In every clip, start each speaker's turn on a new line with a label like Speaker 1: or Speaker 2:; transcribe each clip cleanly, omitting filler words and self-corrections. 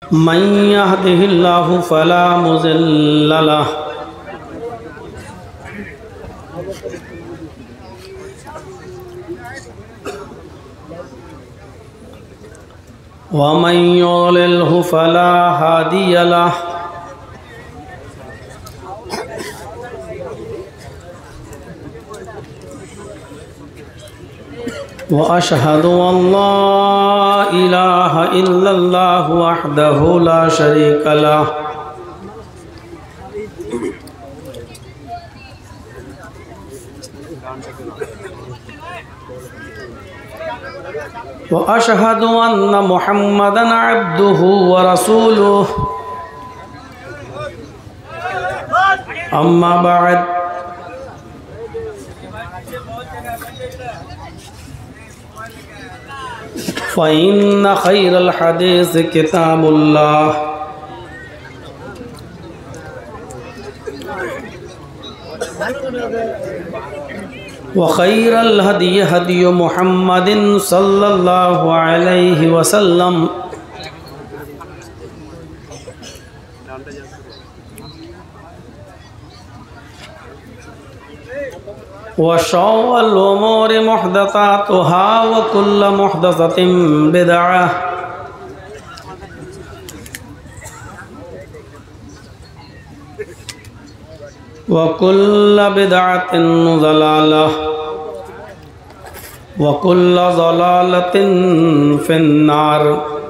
Speaker 1: मन यहदिहिल्लाहु फला मुज़िल्ल लहु व मन युद्लिल्हु फला हादिय लहु। व अशहदु अल्ला इलाहा इल्लल्लाहु वहदहु ला शरीका लहु व अशहदु अन्न मुहम्मदन अब्दुहु व रसूलुहु। अम्मा बअद फ़इन्न खैरल हदीस किताबुल्लाह व खैरल हदी हदी मुहम्मदिन सल्लल्लाहु अलैहि वसल्लम व शर्रुल उमूरि मुहदसातुहा व कुल्लु मुहदसतिन बिदअह व कुल्लु बिदअतिन ज़लालह व कुल्लु ज़लालतिन फिन्नार।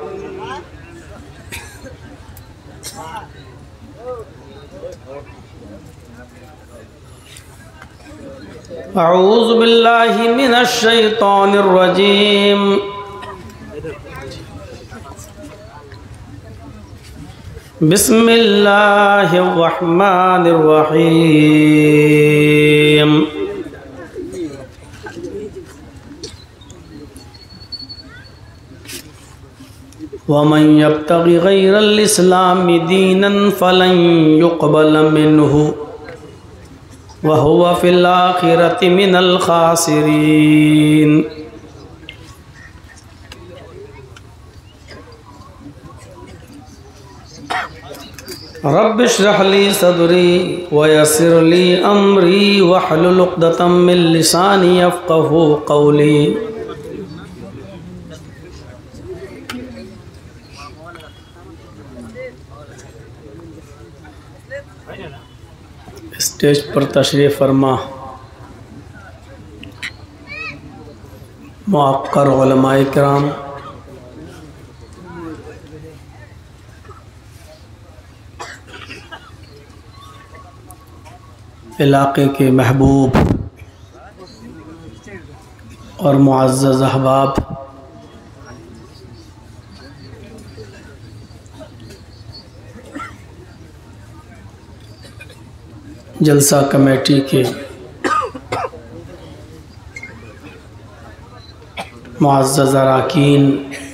Speaker 1: अऊज़ु बिल्लाहि मिनश शैतानिर रजीम। बिस्मिल्लाहिर रहमानिर रहीम। वमन यब्तगि गैरल इस्लामि दीनन फलन युक़बल मिन्हु वहुवा फिल आखिरति मिनल खासिरीन। रब्बि इश्रह ली सदरी व यस्सिर ली अमरी वहलुल उक़दतम मिन लिसानी यफ़क़हू क़ौली। स्टेज पर तशरीफ़ फरमा मुअक्कर उलमाए किराम, इलाक़े के महबूब और मुअज़्ज़ज़ अहबाब, जलसा कमेटी के मुअज़्ज़ज़ अराकीन,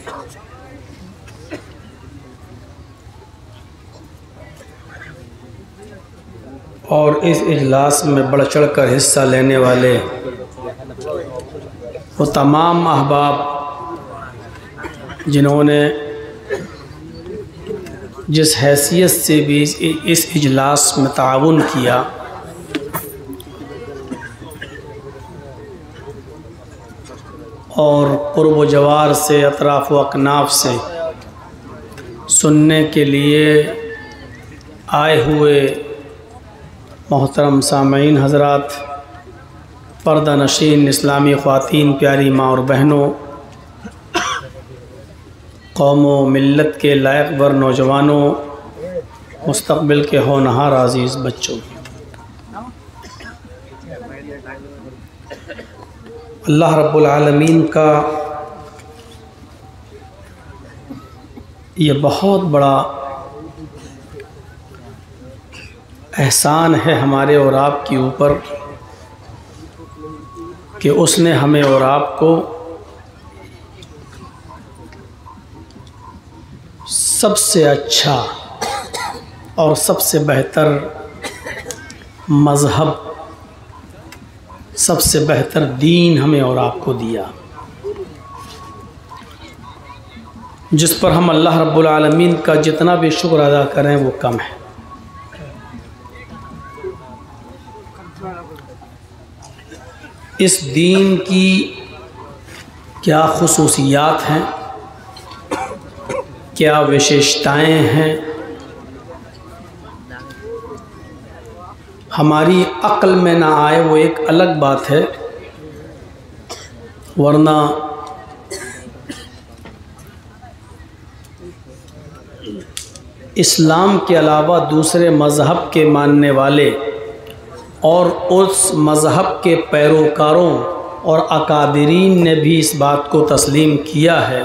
Speaker 1: और इस इजलास में बढ़ चढ़ कर हिस्सा लेने वाले वो तमाम अहबाब जिन्होंने जिस हैसियत से भी इस इजलास में ताउन किया, और क़ुर्ब व जवार से अतराफ़ व अकनाफ़ से सुनने के लिए आए हुए मोहतरम सामईन हज़रात, पर्दा नशीन इस्लामी ख़वातीन, प्यारी माँ और बहनों, कौमों मिल्लत के लायक वर नौजवानों, मुस्तक़बिल के होनहार अज़ीज़ बच्चों, अल्लाह रब्बुल आलमीन का ये बहुत बड़ा एहसान है हमारे और आपके ऊपर कि उसने हमें और आपको सबसे अच्छा और सबसे बेहतर मज़हब, सबसे बेहतर दीन हमें और आपको दिया। जिस पर हम अल्लाह रब्बुल आलमीन का जितना भी शुक्र अदा करें वो कम है। इस दीन की क्या खुसूसियात हैं, क्या विशेषताएं हैं, हमारी अक्ल में ना आए वो एक अलग बात है, वरना इस्लाम के अलावा दूसरे मज़हब के मानने वाले और उस मज़हब के पैरोकारों और अकाबिरीन ने भी इस बात को तस्लीम किया है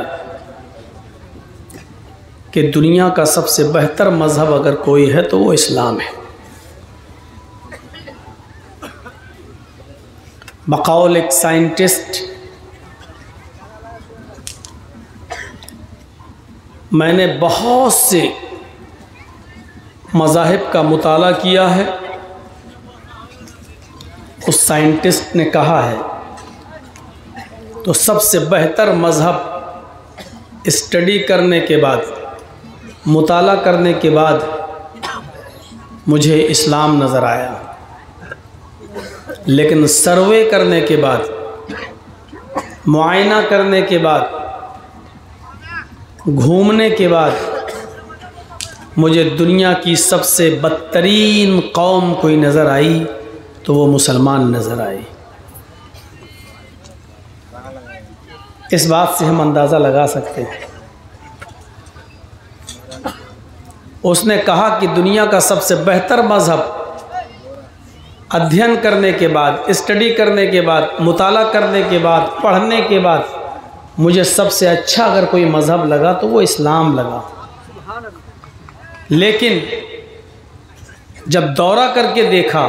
Speaker 1: कि दुनिया का सबसे बेहतर मज़हब अगर कोई है तो वो इस्लाम है। बक़ौल एक साइंटिस्ट, मैंने बहुत से मज़ाहिब का मुताला किया है। उस साइंटिस्ट ने कहा है तो सबसे बेहतर मज़हब स्टडी करने के बाद, मुताला करने के बाद मुझे इस्लाम नज़र आया, लेकिन सर्वे करने के बाद, मुआयना करने के बाद, घूमने के बाद मुझे दुनिया की सबसे बदतरीन कौम कोई नज़र आई तो वो मुसलमान नज़र आई। इस बात से हम अंदाज़ा लगा सकते हैं। उसने कहा कि दुनिया का सबसे बेहतर मज़हब अध्ययन करने के बाद, स्टडी करने के बाद, मुताला करने के बाद, पढ़ने के बाद मुझे सबसे अच्छा अगर कोई मज़हब लगा तो वो इस्लाम लगा। लेकिन जब दौरा करके देखा,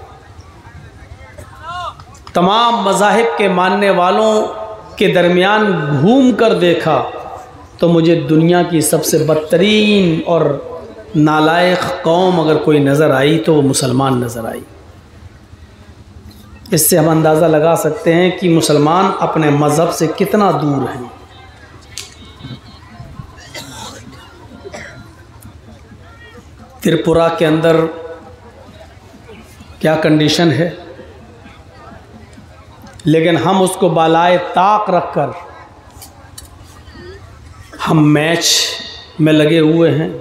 Speaker 1: तमाम मज़ाहिब के मानने वालों के दरमियान घूम कर देखा, तो मुझे दुनिया की सबसे बदतरीन और नालायक कौम अगर कोई नज़र आई तो वो मुसलमान नज़र आई। इससे हम अंदाज़ा लगा सकते हैं कि मुसलमान अपने मज़हब से कितना दूर हैं। त्रिपुरा के अंदर क्या कंडीशन है, लेकिन हम उसको बालाए ताक रखकर हम मैच में लगे हुए हैं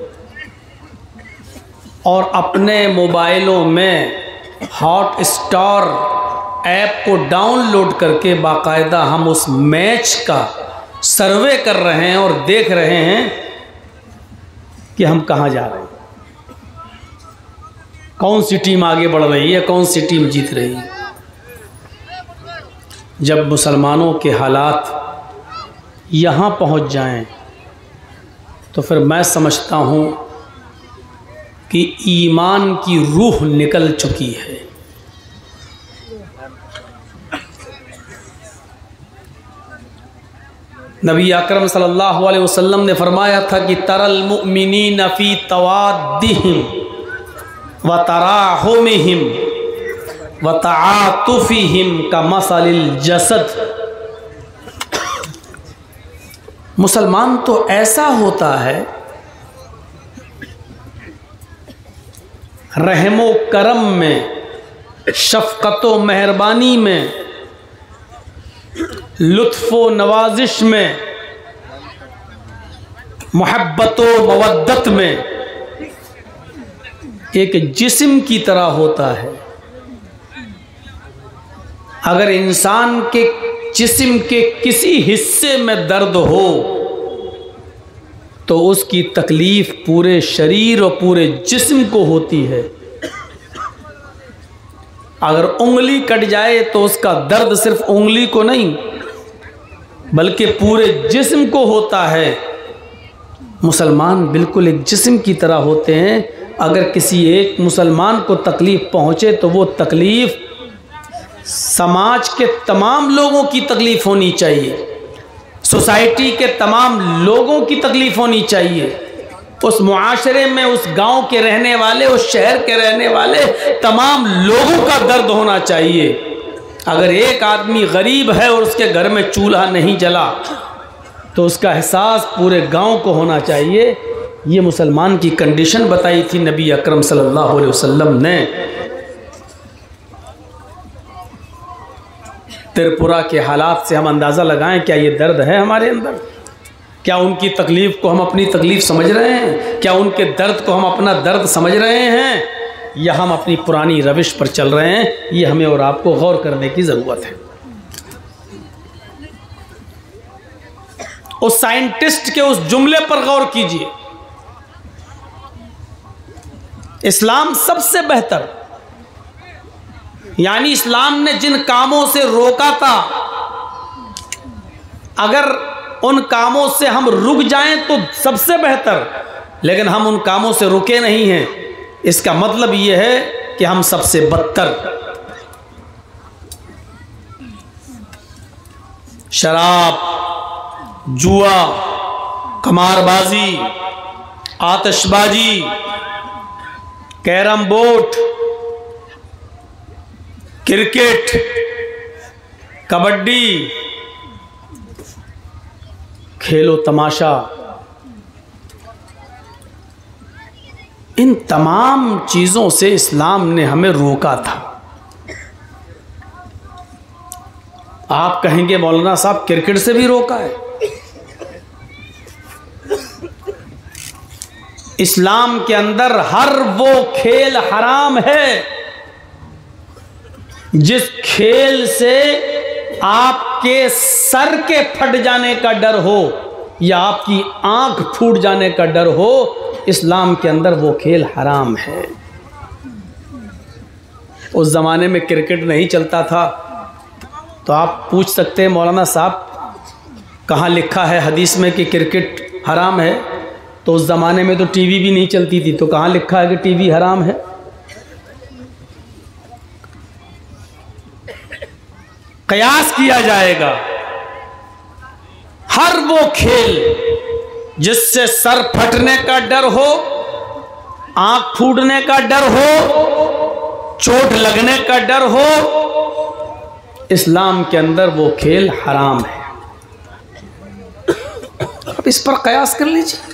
Speaker 1: और अपने मोबाइलों में हॉट स्टार ऐप को डाउनलोड करके बाकायदा हम उस मैच का सर्वे कर रहे हैं और देख रहे हैं कि हम कहाँ जा रहे हैं, कौन सी टीम आगे बढ़ रही है, कौन सी टीम जीत रही है। जब मुसलमानों के हालात यहाँ पहुँच जाएं तो फिर मैं समझता हूँ कि ईमान की रूह निकल चुकी है। नबी अकरम सल्लल्लाहु अलैहि वसल्लम ने फरमाया था कि तरल मुमिनीन फी तवाद्दिहिम व तराहुमिहिम व तआतुफिहिम का मसलिल जसद। मुसलमान तो ऐसा होता है, रहमो करम में, शफ़क़तो मेहरबानी में, लुत्फ़ो नवाजिश में, मोहब्बतो मवद्दत में एक जिस्म की तरह होता है। अगर इंसान के जिस्म के किसी हिस्से में दर्द हो तो उसकी तकलीफ पूरे शरीर और पूरे जिस्म को होती है। अगर उंगली कट जाए तो उसका दर्द सिर्फ उंगली को नहीं बल्कि पूरे जिस्म को होता है। मुसलमान बिल्कुल एक जिस्म की तरह होते हैं। अगर किसी एक मुसलमान को तकलीफ़ पहुँचे तो वो तकलीफ़ समाज के तमाम लोगों की तकलीफ़ होनी चाहिए, सोसाइटी के तमाम लोगों की तकलीफ़ होनी चाहिए, उस मुआशरे में, उस गांव के रहने वाले, उस शहर के रहने वाले तमाम लोगों का दर्द होना चाहिए। अगर एक आदमी गरीब है और उसके घर में चूल्हा नहीं जला तो उसका एहसास पूरे गांव को होना चाहिए। ये मुसलमान की कंडीशन बताई थी नबी अकरम सल्लल्लाहु अलैहि वसल्लम ने। त्रिपुरा के हालात से हम अंदाज़ा लगाएं, क्या ये दर्द है हमारे अंदर? क्या उनकी तकलीफ़ को हम अपनी तकलीफ़ समझ रहे हैं? क्या उनके दर्द को हम अपना दर्द समझ रहे हैं, या हम अपनी पुरानी रविश पर चल रहे हैं? ये हमें और आपको गौर करने की ज़रूरत है। उस साइंटिस्ट के उस जुमले पर गौर कीजिए, इस्लाम सबसे बेहतर, यानी इस्लाम ने जिन कामों से रोका था, अगर उन कामों से हम रुक जाएं तो सबसे बेहतर, लेकिन हम उन कामों से रुके नहीं हैं। इसका मतलब यह है कि हम सबसे बदतर। शराब, जुआ, कमारबाजी, आतिशबाजी, कैरम बोर्ड, क्रिकेट, कबड्डी, खेलो तमाशा, इन तमाम चीज़ों से इस्लाम ने हमें रोका था। आप कहेंगे मौलाना साहब क्रिकेट से भी रोका है। इस्लाम के अंदर हर वो खेल हराम है जिस खेल से आपके सर के फट जाने का डर हो या आपकी आंख फूट जाने का डर हो, इस्लाम के अंदर वो खेल हराम है। उस ज़माने में क्रिकेट नहीं चलता था, तो आप पूछ सकते हैं मौलाना साहब कहाँ लिखा है हदीस में कि क्रिकेट हराम है? तो उस ज़माने में तो टीवी भी नहीं चलती थी, तो कहाँ लिखा है कि टीवी हराम है? कयास किया जाएगा। हर वो खेल जिससे सर फटने का डर हो, आंख फूटने का डर हो, चोट लगने का डर हो, इस्लाम के अंदर वो खेल हराम है। अब इस पर कयास कर लीजिए।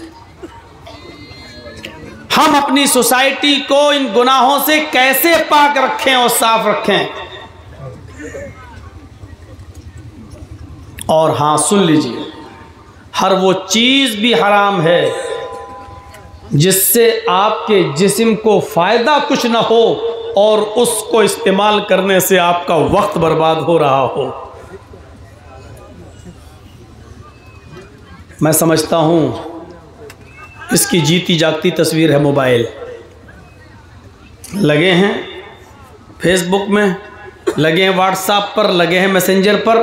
Speaker 1: हम अपनी सोसाइटी को इन गुनाहों से कैसे पाक रखें और साफ रखें। और हाँ, सुन लीजिए, हर वो चीज़ भी हराम है जिससे आपके जिस्म को फ़ायदा कुछ ना हो और उसको इस्तेमाल करने से आपका वक्त बर्बाद हो रहा हो। मैं समझता हूँ इसकी जीती जागती तस्वीर है मोबाइल। लगे हैं फेसबुक में, लगे हैं व्हाट्सएप पर, लगे हैं मैसेंजर पर।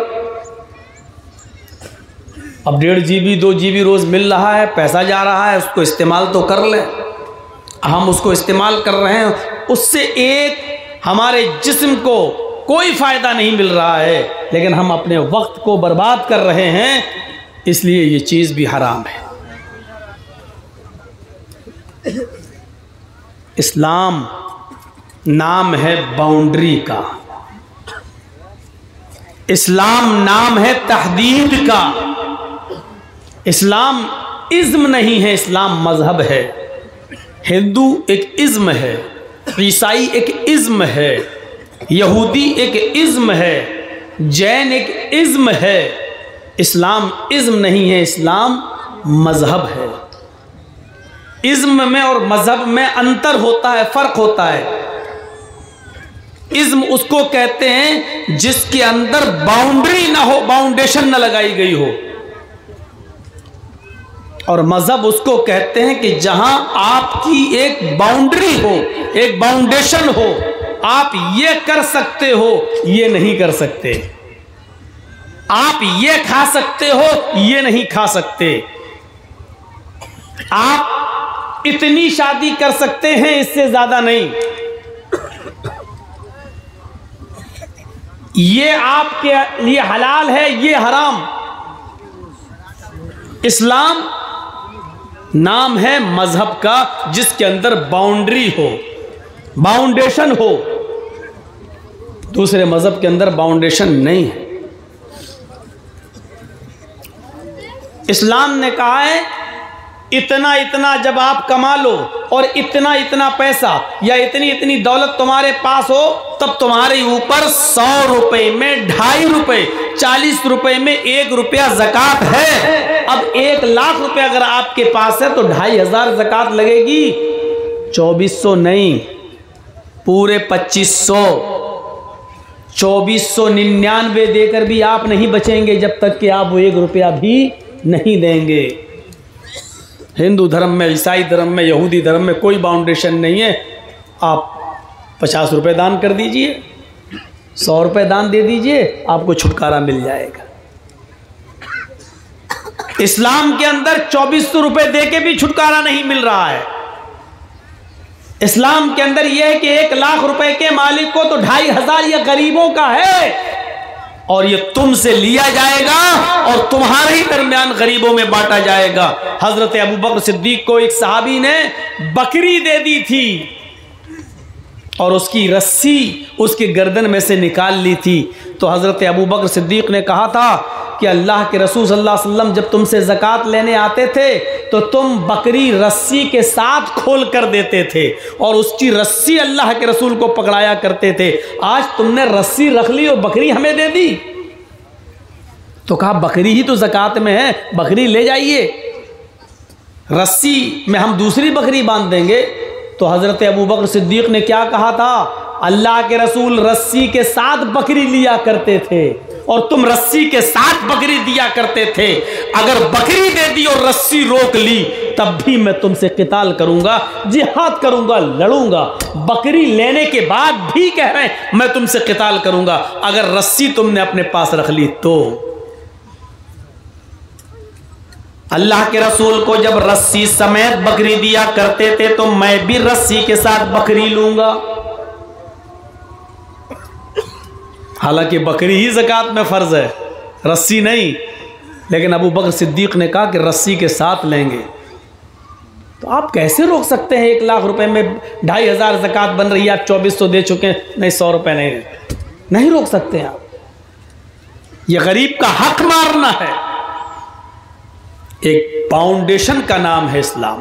Speaker 1: अब 1.5 GB 2 GB रोज़ मिल रहा है, पैसा जा रहा है, उसको इस्तेमाल तो कर लें। हम उसको इस्तेमाल कर रहे हैं, उससे एक हमारे जिस्म को कोई फ़ायदा नहीं मिल रहा है, लेकिन हम अपने वक्त को बर्बाद कर रहे हैं, इसलिए ये चीज़ भी हराम है। इस्लाम नाम है बाउंड्री का, इस्लाम नाम है तहदीद का। इस्लाम इज़्म नहीं है, इस्लाम मज़हब है। हिंदू एक इज़्म है, ईसाई एक इज़्म है, यहूदी एक इज़्म है, जैन एक इज़्म है। इस्लाम इज़्म नहीं है, इस्लाम मज़हब है। इज़्म में और मज़हब में अंतर होता है, फ़र्क होता है। इज़्म उसको कहते हैं जिसके अंदर बाउंड्री ना हो, बाउंडेशन ना लगाई गई हो, और मज़हब उसको कहते हैं कि जहां आपकी एक बाउंड्री हो, एक बाउंडेशन हो। आप ये कर सकते हो, ये नहीं कर सकते। आप ये खा सकते हो, ये नहीं खा सकते। आप इतनी शादी कर सकते हैं, इससे ज्यादा नहीं। ये आपके लिए हलाल है, ये हराम। इस्लाम नाम है मजहब का जिसके अंदर बाउंड्री हो, बाउंडेशन हो। दूसरे मजहब के अंदर बाउंडेशन नहीं है। इस्लाम ने कहा है इतना इतना जब आप कमा लो और इतना इतना पैसा या इतनी इतनी दौलत तुम्हारे पास हो, तब तुम्हारे ऊपर 100 रुपए में 2.5 रुपए, 40 रुपए में 1 रुपया ज़कात है। अब 1 लाख रुपए अगर आपके पास है तो 2,500 ज़कात लगेगी। 2400 नहीं, पूरे 2500, 2499 देकर भी आप नहीं बचेंगे जब तक कि आप वो 1 रुपया भी नहीं देंगे। हिंदू धर्म में, ईसाई धर्म में, यहूदी धर्म में कोई बाउंडेशन नहीं है। आप 50 रुपये दान कर दीजिए, 100 रुपये दान दे दीजिए, आपको छुटकारा मिल जाएगा। इस्लाम के अंदर 2400 रुपये दे के भी छुटकारा नहीं मिल रहा है। इस्लाम के अंदर यह है कि 1 लाख रुपए के मालिक को तो 2,500 ये गरीबों का है और ये तुमसे लिया जाएगा और तुम्हारे ही दरमियान गरीबों में बांटा जाएगा। हजरत अबू बकर सिद्दीक को एक सहाबी ने बकरी दे दी थी और उसकी रस्सी उसके गर्दन में से निकाल ली थी। तो हजरत अबू बकर सिद्दीक ने कहा था कि अल्लाह के रसूल सल्लल्लाहु अलैहि वसल्लम जब तुमसे ज़कात लेने आते थे तो तुम बकरी रस्सी के साथ खोल कर देते थे और उसकी रस्सी अल्लाह के रसूल को पकड़ाया करते थे। आज तुमने रस्सी रख ली और बकरी हमें दे दी। तो कहा बकरी ही तो ज़कात में है, बकरी ले जाइए, रस्सी में हम दूसरी बकरी बांध देंगे। तो हज़रत अबू बकर सिद्दीक ने क्या कहा था, अल्लाह के रसूल रस्सी के साथ बकरी लिया करते थे और तुम रस्सी के साथ बकरी दिया करते थे। अगर बकरी दे दी और रस्सी रोक ली तब भी मैं तुमसे किताल करूंगा, जिहाद करूंगा, लड़ूंगा। बकरी लेने के बाद भी कह रहे हैं मैं तुमसे किताल करूंगा। अगर रस्सी तुमने अपने पास रख ली तो अल्लाह के रसूल को जब रस्सी समेत बकरी दिया करते थे तो मैं भी रस्सी के साथ बकरी लूंगा। हालांकि बकरी ही ज़कात में फ़र्ज है, रस्सी नहीं, लेकिन अबू बकर सिद्दीक ने कहा कि रस्सी के साथ लेंगे। तो आप कैसे रोक सकते हैं? 1 लाख रुपए में 2,500 ज़कात बन रही है, आप 2400 दे चुके हैं, नहीं 100 रुपये नहीं रोक सकते हैं आप। ये गरीब का हक मारना है। एक फाउंडेशन का नाम है इस्लाम।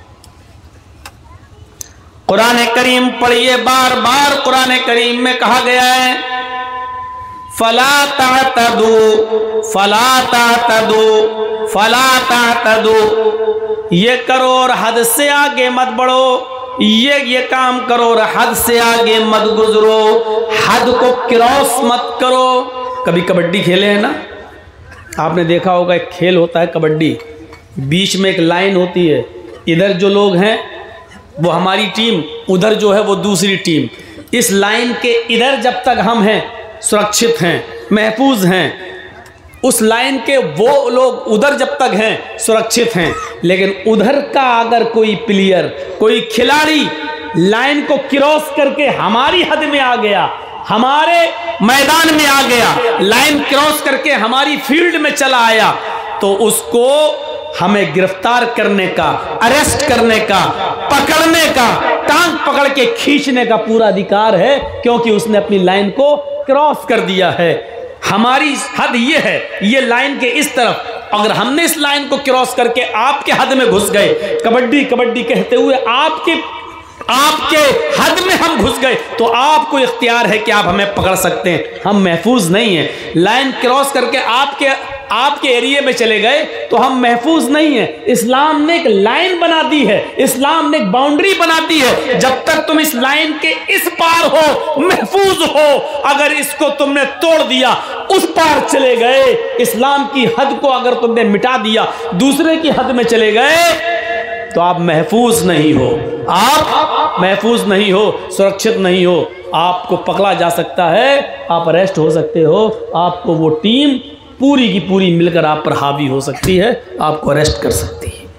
Speaker 1: कुरान करीम पढ़िए, बार बार कुरान करीम में कहा गया है फला तातदू, फला तातदू, फला तातदू। ये करो और हद से आगे मत बढ़ो, ये काम करो और हद से आगे मत गुजरो, हद को क्रॉस मत करो। कभी कबड्डी खेले हैं ना, आपने देखा होगा एक खेल होता है कबड्डी, बीच में एक लाइन होती है, इधर जो लोग हैं वो हमारी टीम, उधर जो है वो दूसरी टीम। इस लाइन के इधर जब तक हम हैं सुरक्षित हैं, महफूज हैं, उस लाइन के वो लोग उधर जब तक हैं सुरक्षित हैं। लेकिन उधर का अगर कोई प्लेयर, कोई खिलाड़ी लाइन को क्रॉस करके हमारी हद में आ गया, हमारे मैदान में आ गया, लाइन क्रॉस करके हमारी फील्ड में चला आया, तो उसको हमें गिरफ्तार करने का, अरेस्ट करने का, पकड़ने का, टांग पकड़ के खींचने का पूरा अधिकार है, क्योंकि उसने अपनी लाइन को क्रॉस कर दिया है। हमारी हद ये है, ये लाइन के इस तरफ, अगर हमने इस लाइन को क्रॉस करके आपके हद में घुस गए, कबड्डी कबड्डी कहते हुए आपके हद में हम घुस गए, तो आपको इख्तियार है कि आप हमें पकड़ सकते हैं, हम महफूज नहीं हैं। लाइन क्रॉस करके आपके एरिया में चले गए तो हम महफूज नहीं हैं। इस्लाम ने एक लाइन बना दी है, इस्लाम ने एक बाउंड्री बना दी है, जब तक तुम इस लाइन के इस पार हो महफूज हो। अगर इसको तुमने तोड़ दिया, उस पार चले गए, इस्लाम की हद को अगर तुमने मिटा दिया, दूसरे की हद में चले गए, तो आप महफूज नहीं हो, आप महफूज नहीं हो, सुरक्षित नहीं हो। आपको पकड़ा जा सकता है, आप अरेस्ट हो सकते हो, आपको वो टीम पूरी की पूरी मिलकर आप पर हावी हो सकती है, आपको अरेस्ट कर सकती है।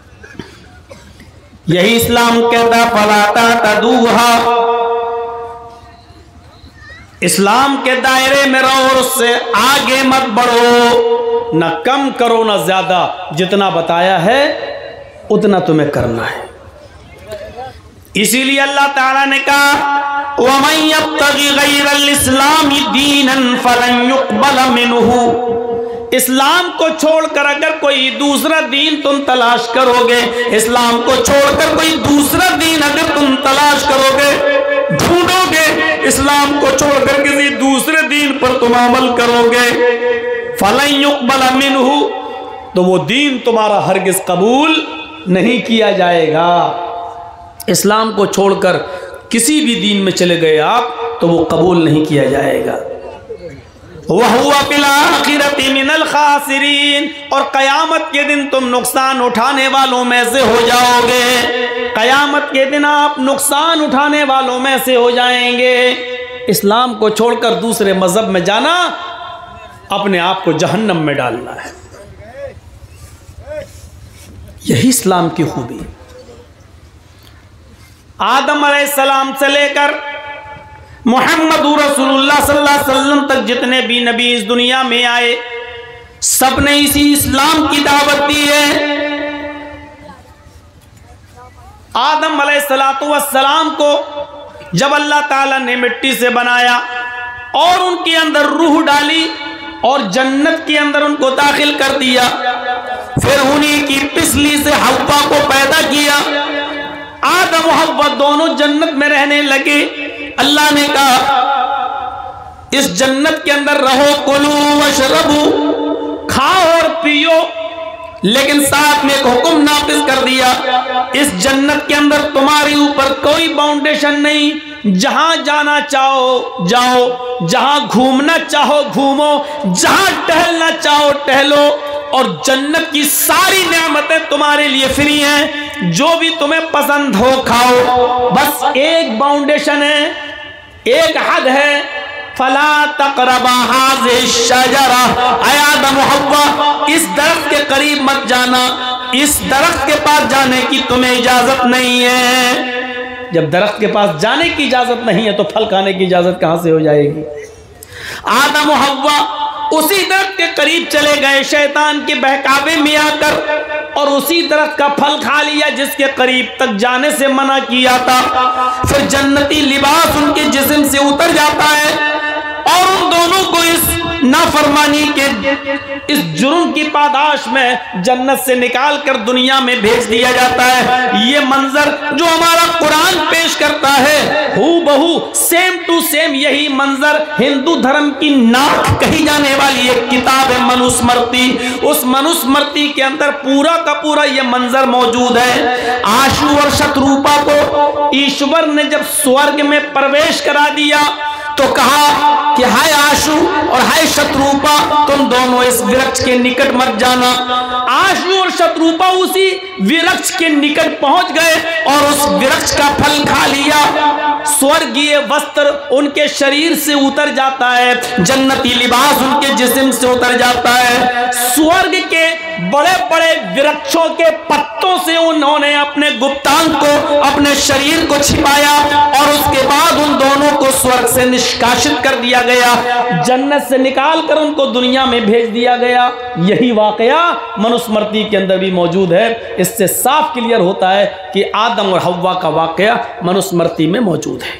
Speaker 1: यही इस्लाम कहता फलाता तदूहा, इस्लाम के दायरे में रहो और उससे आगे मत बढ़ो, न कम करो न ज्यादा, जितना बताया है उतना तुम्हें करना है। इसीलिए अल्लाह ताला ने कहा वमन यब्तगी गैरल इस्लामी दीनन फलन युक़बल मिन्हु, इस्लाम को छोड़कर अगर कोई दूसरा दीन तुम तलाश करोगे, इस्लाम को छोड़कर कोई दूसरा दीन अगर तुम तलाश करोगे, ढूंढोगे, इस्लाम को छोड़कर किसी दूसरे दीन पर तुम अमल करोगे, फलन युक़बल मिन्हु, तो वो दीन तुम्हारा हरगिज कबूल नहीं किया जाएगा। इस्लाम को छोड़कर किसी भी दीन में चले गए आप तो वो कबूल नहीं किया जाएगा। वहुवा बिल आखिरति मिनल खासिरीन, और कयामत के दिन तुम नुकसान उठाने वालों में से हो जाओगे। कयामत के दिन आप नुकसान उठाने वालों में से हो जाएंगे। इस्लाम को छोड़कर दूसरे मजहब में जाना अपने आप को जहन्नम में डालना है। यही इस्लाम की खूबी। आदम अलैहिस्सलाम से लेकर मुहम्मद रसूलुल्लाह सल्लल्लाहु अलैहि वसल्लम तक जितने भी नबी इस दुनिया में आए, सबने इसी इस्लाम की दावत दी है। आदम अलैहिस्सलातु वस्सलाम को जब अल्लाह ताला ने मिट्टी से बनाया और उनके अंदर रूह डाली और जन्नत के अंदर उनको दाखिल कर दिया, फिर उन्हीं की पिसली से हव्वा को पैदा किया। आदम और हव्वा दोनों जन्नत में रहने लगे। अल्लाह ने कहा इस जन्नत के अंदर रहो, कुलू वशरबू, खाओ और पियो, लेकिन साथ में एक हुक्म नाफिज कर दिया, इस जन्नत के अंदर तुम्हारे ऊपर कोई बाउंडेशन नहीं, जहां जाना चाहो जाओ, जहां घूमना चाहो घूमो, जहां टहलना चाहो टहलो, और जन्नत की सारी नेमतें तुम्हारे लिए फ्री हैं, जो भी तुम्हें पसंद हो खाओ। बस एक बाउंडेशन है, एक हद है, फला तक़रबा हाज़िहि शजरा, ऐ आदम हव्वा इस दरख्त के करीब मत जाना, इस दरख्त के पास जाने की तुम्हें इजाजत नहीं है। जब दरख्त के पास जाने की इजाजत नहीं है तो फल खाने की इजाजत कहां से हो जाएगी। आदम और हव्वा उसी दरख्त के करीब चले गए शैतान के बहकावे में आकर, और उसी दरख्त का फल खा लिया जिसके करीब तक जाने से मना किया था। फिर जन्नती लिबास उनके जिस्म से उतर जाता है और उन दोनों को इस नाफरमानी के इस जुर्म की पादाश में जन्नत से निकाल कर दुनिया में भेज दिया जाता है। ये मंजर जो हमारा कुरान पेश करता है, हू बहू सेम टू सेम यही मंजर हिंदू धर्म की नाक कही जाने वाली एक किताब है मनुस्मृति, उस मनुस्मृति के अंदर पूरा का पूरा ये मंजर मौजूद है। आशु और शत्रुपा को ईश्वर ने जब स्वर्ग में प्रवेश करा दिया तो कहा कि हाय आशु और हाय शत्रुपा, तुम दोनों इस वृक्ष के निकट मत जाना। आशु और शत्रुपा उसी वृक्ष के निकट पहुंच गए और उस वृक्ष का फल खा लिया। स्वर्गीय वस्त्र उनके शरीर से उतर जाता है, जन्नती लिबास उनके जिस्म से उतर जाता है। स्वर्ग के बड़े बड़े वृक्षों के पत्तों से उन्होंने अपने गुप्तांग को, अपने शरीर को छिपाया, और उसके बाद उन दोनों को स्वर्ग से निष्कासित कर दिया गया, जन्नत से निकाल कर उनको दुनिया में भेज दिया गया। यही वाकया मनुस्मृति के अंदर भी मौजूद है। इससे साफ क्लियर होता है कि आदम और हव्वा का वाकया मनुस्मृति में मौजूद है।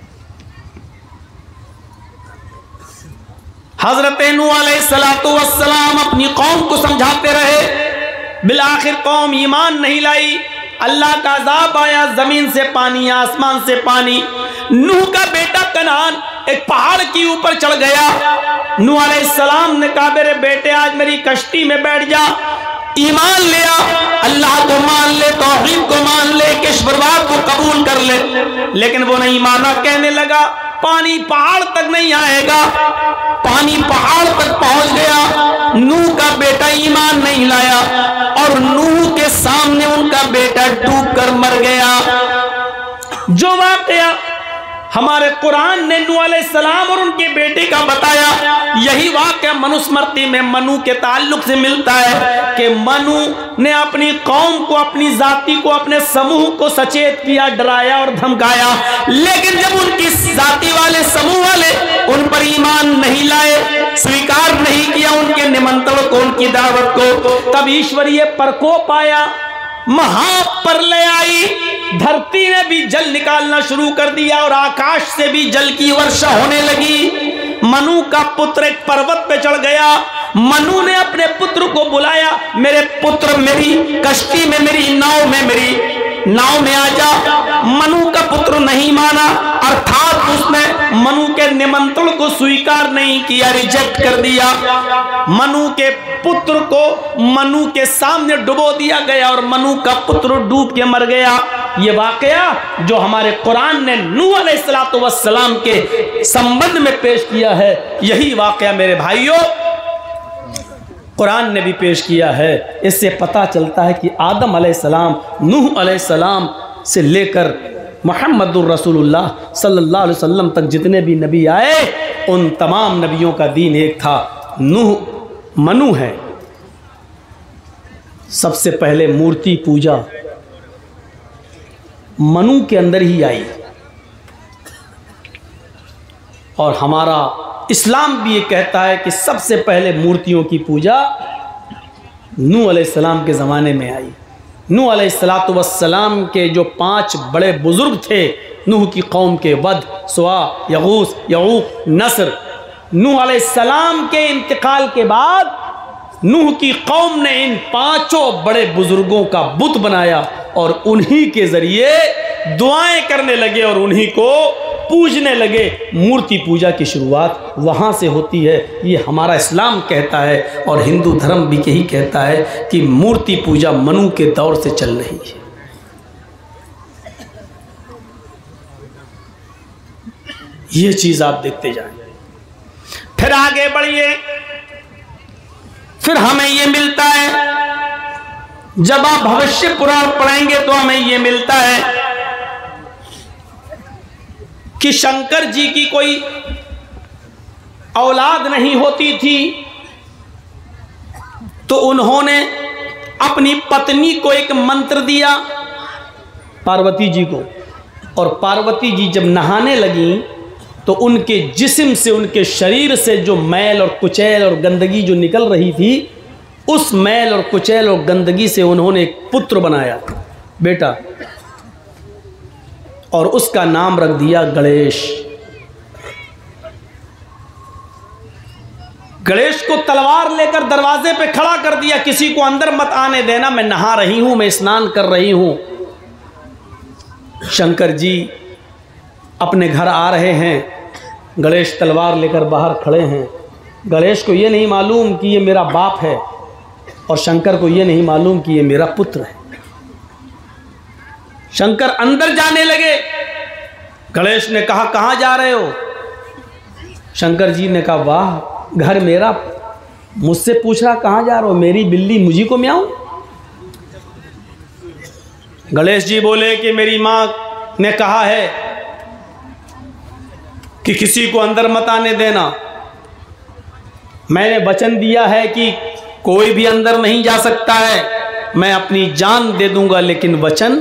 Speaker 1: हजरत नूह अलैहिस्सलातु वस्सलाम अपनी कौम को समझाते रहे, बिलाखिर कौम ईमान नहीं लाई, अल्लाह का अज़ाब आया, जमीन से पानी, आसमान से पानी। नूह का बेटा कनान एक पहाड़ के ऊपर चढ़ गया। नूह अलैहिस्सलाम ने कहा मेरे बेटे आज मेरी कश्ती में बैठ जा, ईमान ले आ, अल्लाह को मान ले, तौहीद को मान ले, ईश्वरवाद को कबूल कर ले। लेकिन वो नहीं माना, कहने लगा पानी पहाड़ तक नहीं आएगा। पानी पहाड़ तक पहुंच गया, नूह का बेटा ईमान नहीं लाया और नूह के सामने उनका बेटा डूब कर मर गया। जो वाकया हमारे कुरान ने नूह अलैहिस्सलाम और उनके बेटे का बताया, यही वाकया मनुस्मृति में मनु के ताल्लुक से मिलता है कि मनु ने अपनी कौम को, अपनी जाति को, अपने समूह को सचेत किया, डराया और धमकाया। लेकिन जब उनकी जाति वाले, समूह वाले उन पर ईमान नहीं लाए, स्वीकार नहीं किया उनके निमंत्रण को, उनकी दावत को, तब ईश्वरीय प्रकोप आया, महाप्रलय आई, धरती ने भी जल निकालना शुरू कर दिया और आकाश से भी जल की वर्षा होने लगी। मनु का पुत्र एक पर्वत पे चढ़ गया, मनु ने अपने पुत्र को बुलाया, मेरे पुत्र मेरी कश्ती में, मेरी नाव में, मेरी नाव में आ जा। मनु का पुत्र नहीं माना, अर्थात उसने मनु के निमंत्रण को स्वीकार नहीं किया, रिजेक्ट कर दिया। मनु के पुत्र को मनु के सामने डुबो दिया गया और मनु का पुत्र डूब के मर गया। ये वाकया जो हमारे कुरान ने नूह अलैहिस्सलातु वस्सलाम के संबंध में पेश किया है, यही वाकया मेरे भाइयों कुरान ने भी पेश किया है। इससे पता चलता है कि आदम अलैहिस्सलाम, नूह अलैहिस्सलाम से लेकर मुहम्मदुर रसूलुल्लाह सल्लल्लाहु अलैहि वसल्लम तक जितने भी नबी आए, उन तमाम नबियों का दीन एक था। नूह मनु है। सबसे पहले मूर्ति पूजा मनु के अंदर ही आई, और हमारा इस्लाम भी ये कहता है कि सबसे पहले मूर्तियों की पूजा नूह अलैहिस्सलाम के ज़माने में आई। नूह अलैहिस्सलातु वस्सलाम के जो 5 बड़े बुज़ुर्ग थे नूह की कौम के, वद, सुआ, यगूस, यऊक, नस्र, नूह अलैहिस्सलाम के इंतकाल के बाद नूह की कौम ने इन 5 बड़े बुजुर्गों का बुत बनाया और उन्हीं के ज़रिए दुआएं करने लगे और उन्हीं को पूजने लगे। मूर्ति पूजा की शुरुआत वहाँ से होती है, ये हमारा इस्लाम कहता है और हिंदू धर्म भी यही कहता है कि मूर्ति पूजा मनु के दौर से चल रही है। ये चीज़ आप देखते जाएं। फिर आगे बढ़िए, फिर हमें ये मिलता है, जब आप भविष्य पुराण पढ़ेंगे तो हमें ये मिलता है कि शंकर जी की कोई औलाद नहीं होती थी, तो उन्होंने अपनी पत्नी को एक मंत्र दिया, पार्वती जी को, और पार्वती जी जब नहाने लगी तो उनके जिस्म से, उनके शरीर से जो मैल और कुचैल और गंदगी जो निकल रही थी, उस मैल और कुचैल और गंदगी से उन्होंने एक पुत्र बनाया, बेटा, और उसका नाम रख दिया गणेश। गणेश को तलवार लेकर दरवाजे पे खड़ा कर दिया, किसी को अंदर मत आने देना, मैं नहा रही हूं, मैं स्नान कर रही हूं। शंकर जी अपने घर आ रहे हैं, गणेश तलवार लेकर बाहर खड़े हैं। गणेश को ये नहीं मालूम कि ये मेरा बाप है और शंकर को ये नहीं मालूम कि ये मेरा पुत्र है। शंकर अंदर जाने लगे। गणेश ने कहा, कहाँ जा रहे हो? शंकर जी ने कहा, वाह, घर मेरा, मुझसे पूछ रहा कहाँ जा रहे हो? मेरी बिल्ली मुझी को म्याऊं? गणेश जी बोले कि मेरी माँ ने कहा है कि किसी को अंदर मत आने देना। मैंने वचन दिया है कि कोई भी अंदर नहीं जा सकता है, मैं अपनी जान दे दूंगा लेकिन वचन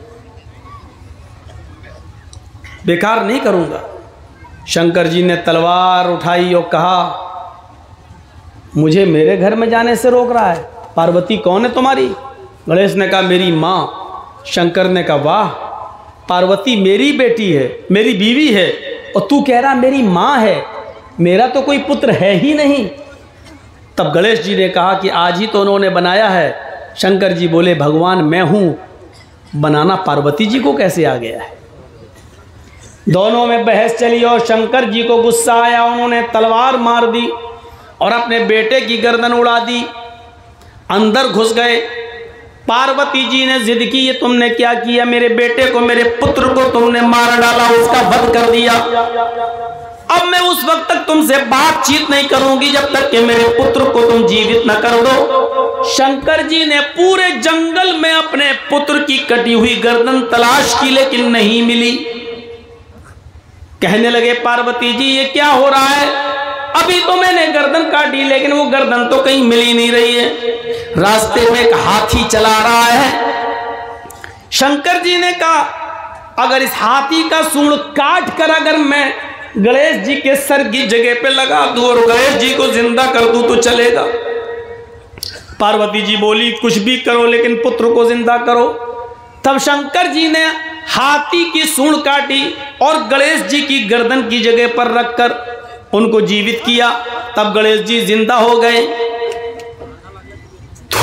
Speaker 1: बेकार नहीं करूंगा। शंकर जी ने तलवार उठाई और कहा, मुझे मेरे घर में जाने से रोक रहा है? पार्वती कौन है तुम्हारी? गणेश ने कहा, मेरी माँ। शंकर ने कहा, वाह, पार्वती मेरी बेटी है, मेरी बीवी है, और तू कह रहा मेरी माँ है, मेरा तो कोई पुत्र है ही नहीं। तब गणेश जी ने कहा कि आज ही तो उन्होंने बनाया है। शंकर जी बोले, भगवान मैं हूँ, बनाना पार्वती जी को कैसे आ गया है? दोनों में बहस चली और शंकर जी को गुस्सा आया, उन्होंने तलवार मार दी और अपने बेटे की गर्दन उड़ा दी। अंदर घुस गए। पार्वती जी ने जिद की, ये तुमने क्या किया? मेरे बेटे को, मेरे पुत्र को तुमने मार डाला, उसका वध कर दिया। अब मैं उस वक्त तक तुमसे बातचीत नहीं करूंगी जब तक कि मेरे पुत्र को तुम जीवित न कर दो। शंकर जी ने पूरे जंगल में अपने पुत्र की कटी हुई गर्दन तलाश की लेकिन नहीं मिली। कहने लगे, पार्वती जी ये क्या हो रहा है? अभी तो मैंने गर्दन काटी लेकिन वो गर्दन तो कहीं मिल ही नहीं रही है। रास्ते में एक हाथी चला रहा है। शंकर जी ने कहा, अगर इस हाथी का सूंड काट कर अगर मैं गणेश जी के सर की जगह पे लगा दूं और गणेश जी को जिंदा कर दूं तो चलेगा? पार्वती जी बोली, कुछ भी करो लेकिन पुत्र को जिंदा करो। तब शंकर जी ने हाथी की सूंड काटी और गणेश जी की गर्दन की जगह पर रखकर उनको जीवित किया। तब गणेश जी जिंदा हो गए।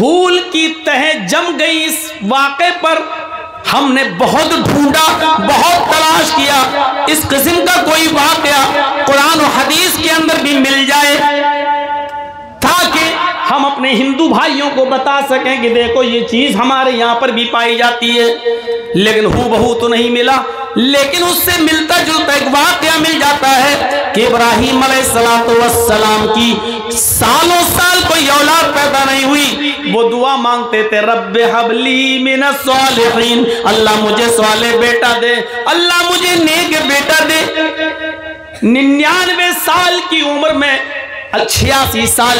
Speaker 1: धूल की तह जम गई इस वाक़े पर। हमने बहुत ढूंढा, बहुत तलाश किया, इस किस्म का कोई वाक़या कुरान और हदीस के अंदर भी मिल जाए ताकि हम अपने हिंदू भाइयों को बता सकें कि देखो ये चीज हमारे यहाँ पर भी पाई जाती है। लेकिन हूबहू तो नहीं मिला, लेकिन उससे मिलता जुलता एक वाक़या मिल जाता है कि इब्राहीम अलैहिस्सलाम की सालों साल कोई औलाद पैदा नहीं हुई। वो दुआ मांगते थे, रब्बे हबली मिनस सालिहीन, अल्लाह मुझे सालेह बेटा दे, अल्लाह मुझे नेक बेटा दे। 99 साल की उम्र में 86 साल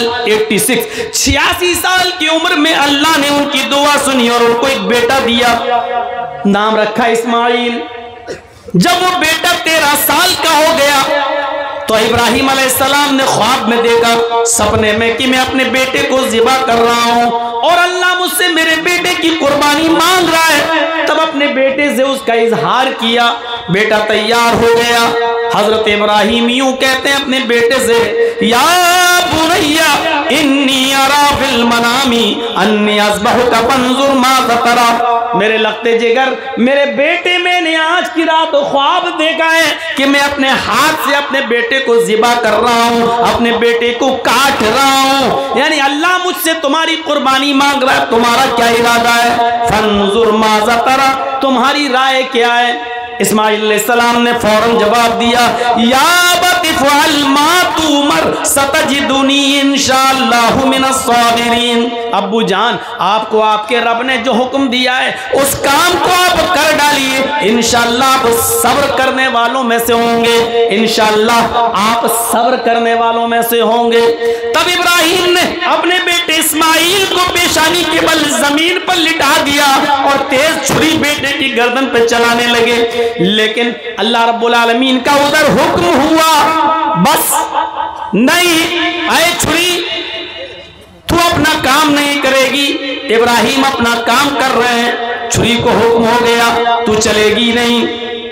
Speaker 1: 86 साल की उम्र में अल्लाह ने उनकी दुआ सुनी और उनको एक बेटा दिया, नाम रखा इस्माइल। जब वो बेटा 13 साल का हो गया तो इब्राहीम अलैहिस्सलाम ने ख्वाब में देखा, सपने में, कि मैं अपने बेटे को ज़िबा कर रहा हूं और अल्लाह मुझसे मेरे बेटे की कुर्बानी मांग रहा है। तब अपने बेटे से उसका इजहार किया, बेटा तैयार हो गया। हजरत इब्राहीम यूं कहते हैं अपने बेटे से, या बुनैया इन्नी अरा फिल मनामी अन्नी अज़बहुका फंजुर माज़ा तरा। मेरे लगते जिगर, मेरे बेटे, मैंने आज की रात ख्वाब देखा है कि मैं अपने हाथ से अपने बेटे को ज़िबा कर रहा हूं, अपने बेटे को काट रहा हूं। यानी अल्लाह मुझसे तुम्हारी कुर्बानी मांग रहा है, तुम्हारा क्या इरादा है? फंजुर माज़ा तरा, तुम्हारी राय क्या है? इस्माइल अलैहिस्सलाम ने फौरन जवाब दिया, या बतिफ़अल मा तुमर सतजिदुनी इंशाअल्लाहु मिनस साबिरीन। अब्बू जान, आपको आपके रब ने जो हुक्म दिया है उस काम को आप कर डालिए, इंशाअल्लाह आप सब्र करने वालों में से होंगे, इंशाअल्लाह आप सब्र करने वालों में से होंगे। तब इब्राहीम ने अपने बेटे इस्माइल को पेशानी के बल जमीन पर लिटा दिया और तेज छुरी बेटे की गर्दन पर चलाने लगे। लेकिन अल्लाह रब्बुल आलमीन का उधर हुक्म हुआ, बस नहीं, ऐ छुरी तू अपना काम नहीं करेगी। इब्राहीम अपना काम कर रहे हैं, छुरी को हुक्म हो गया तू चलेगी नहीं।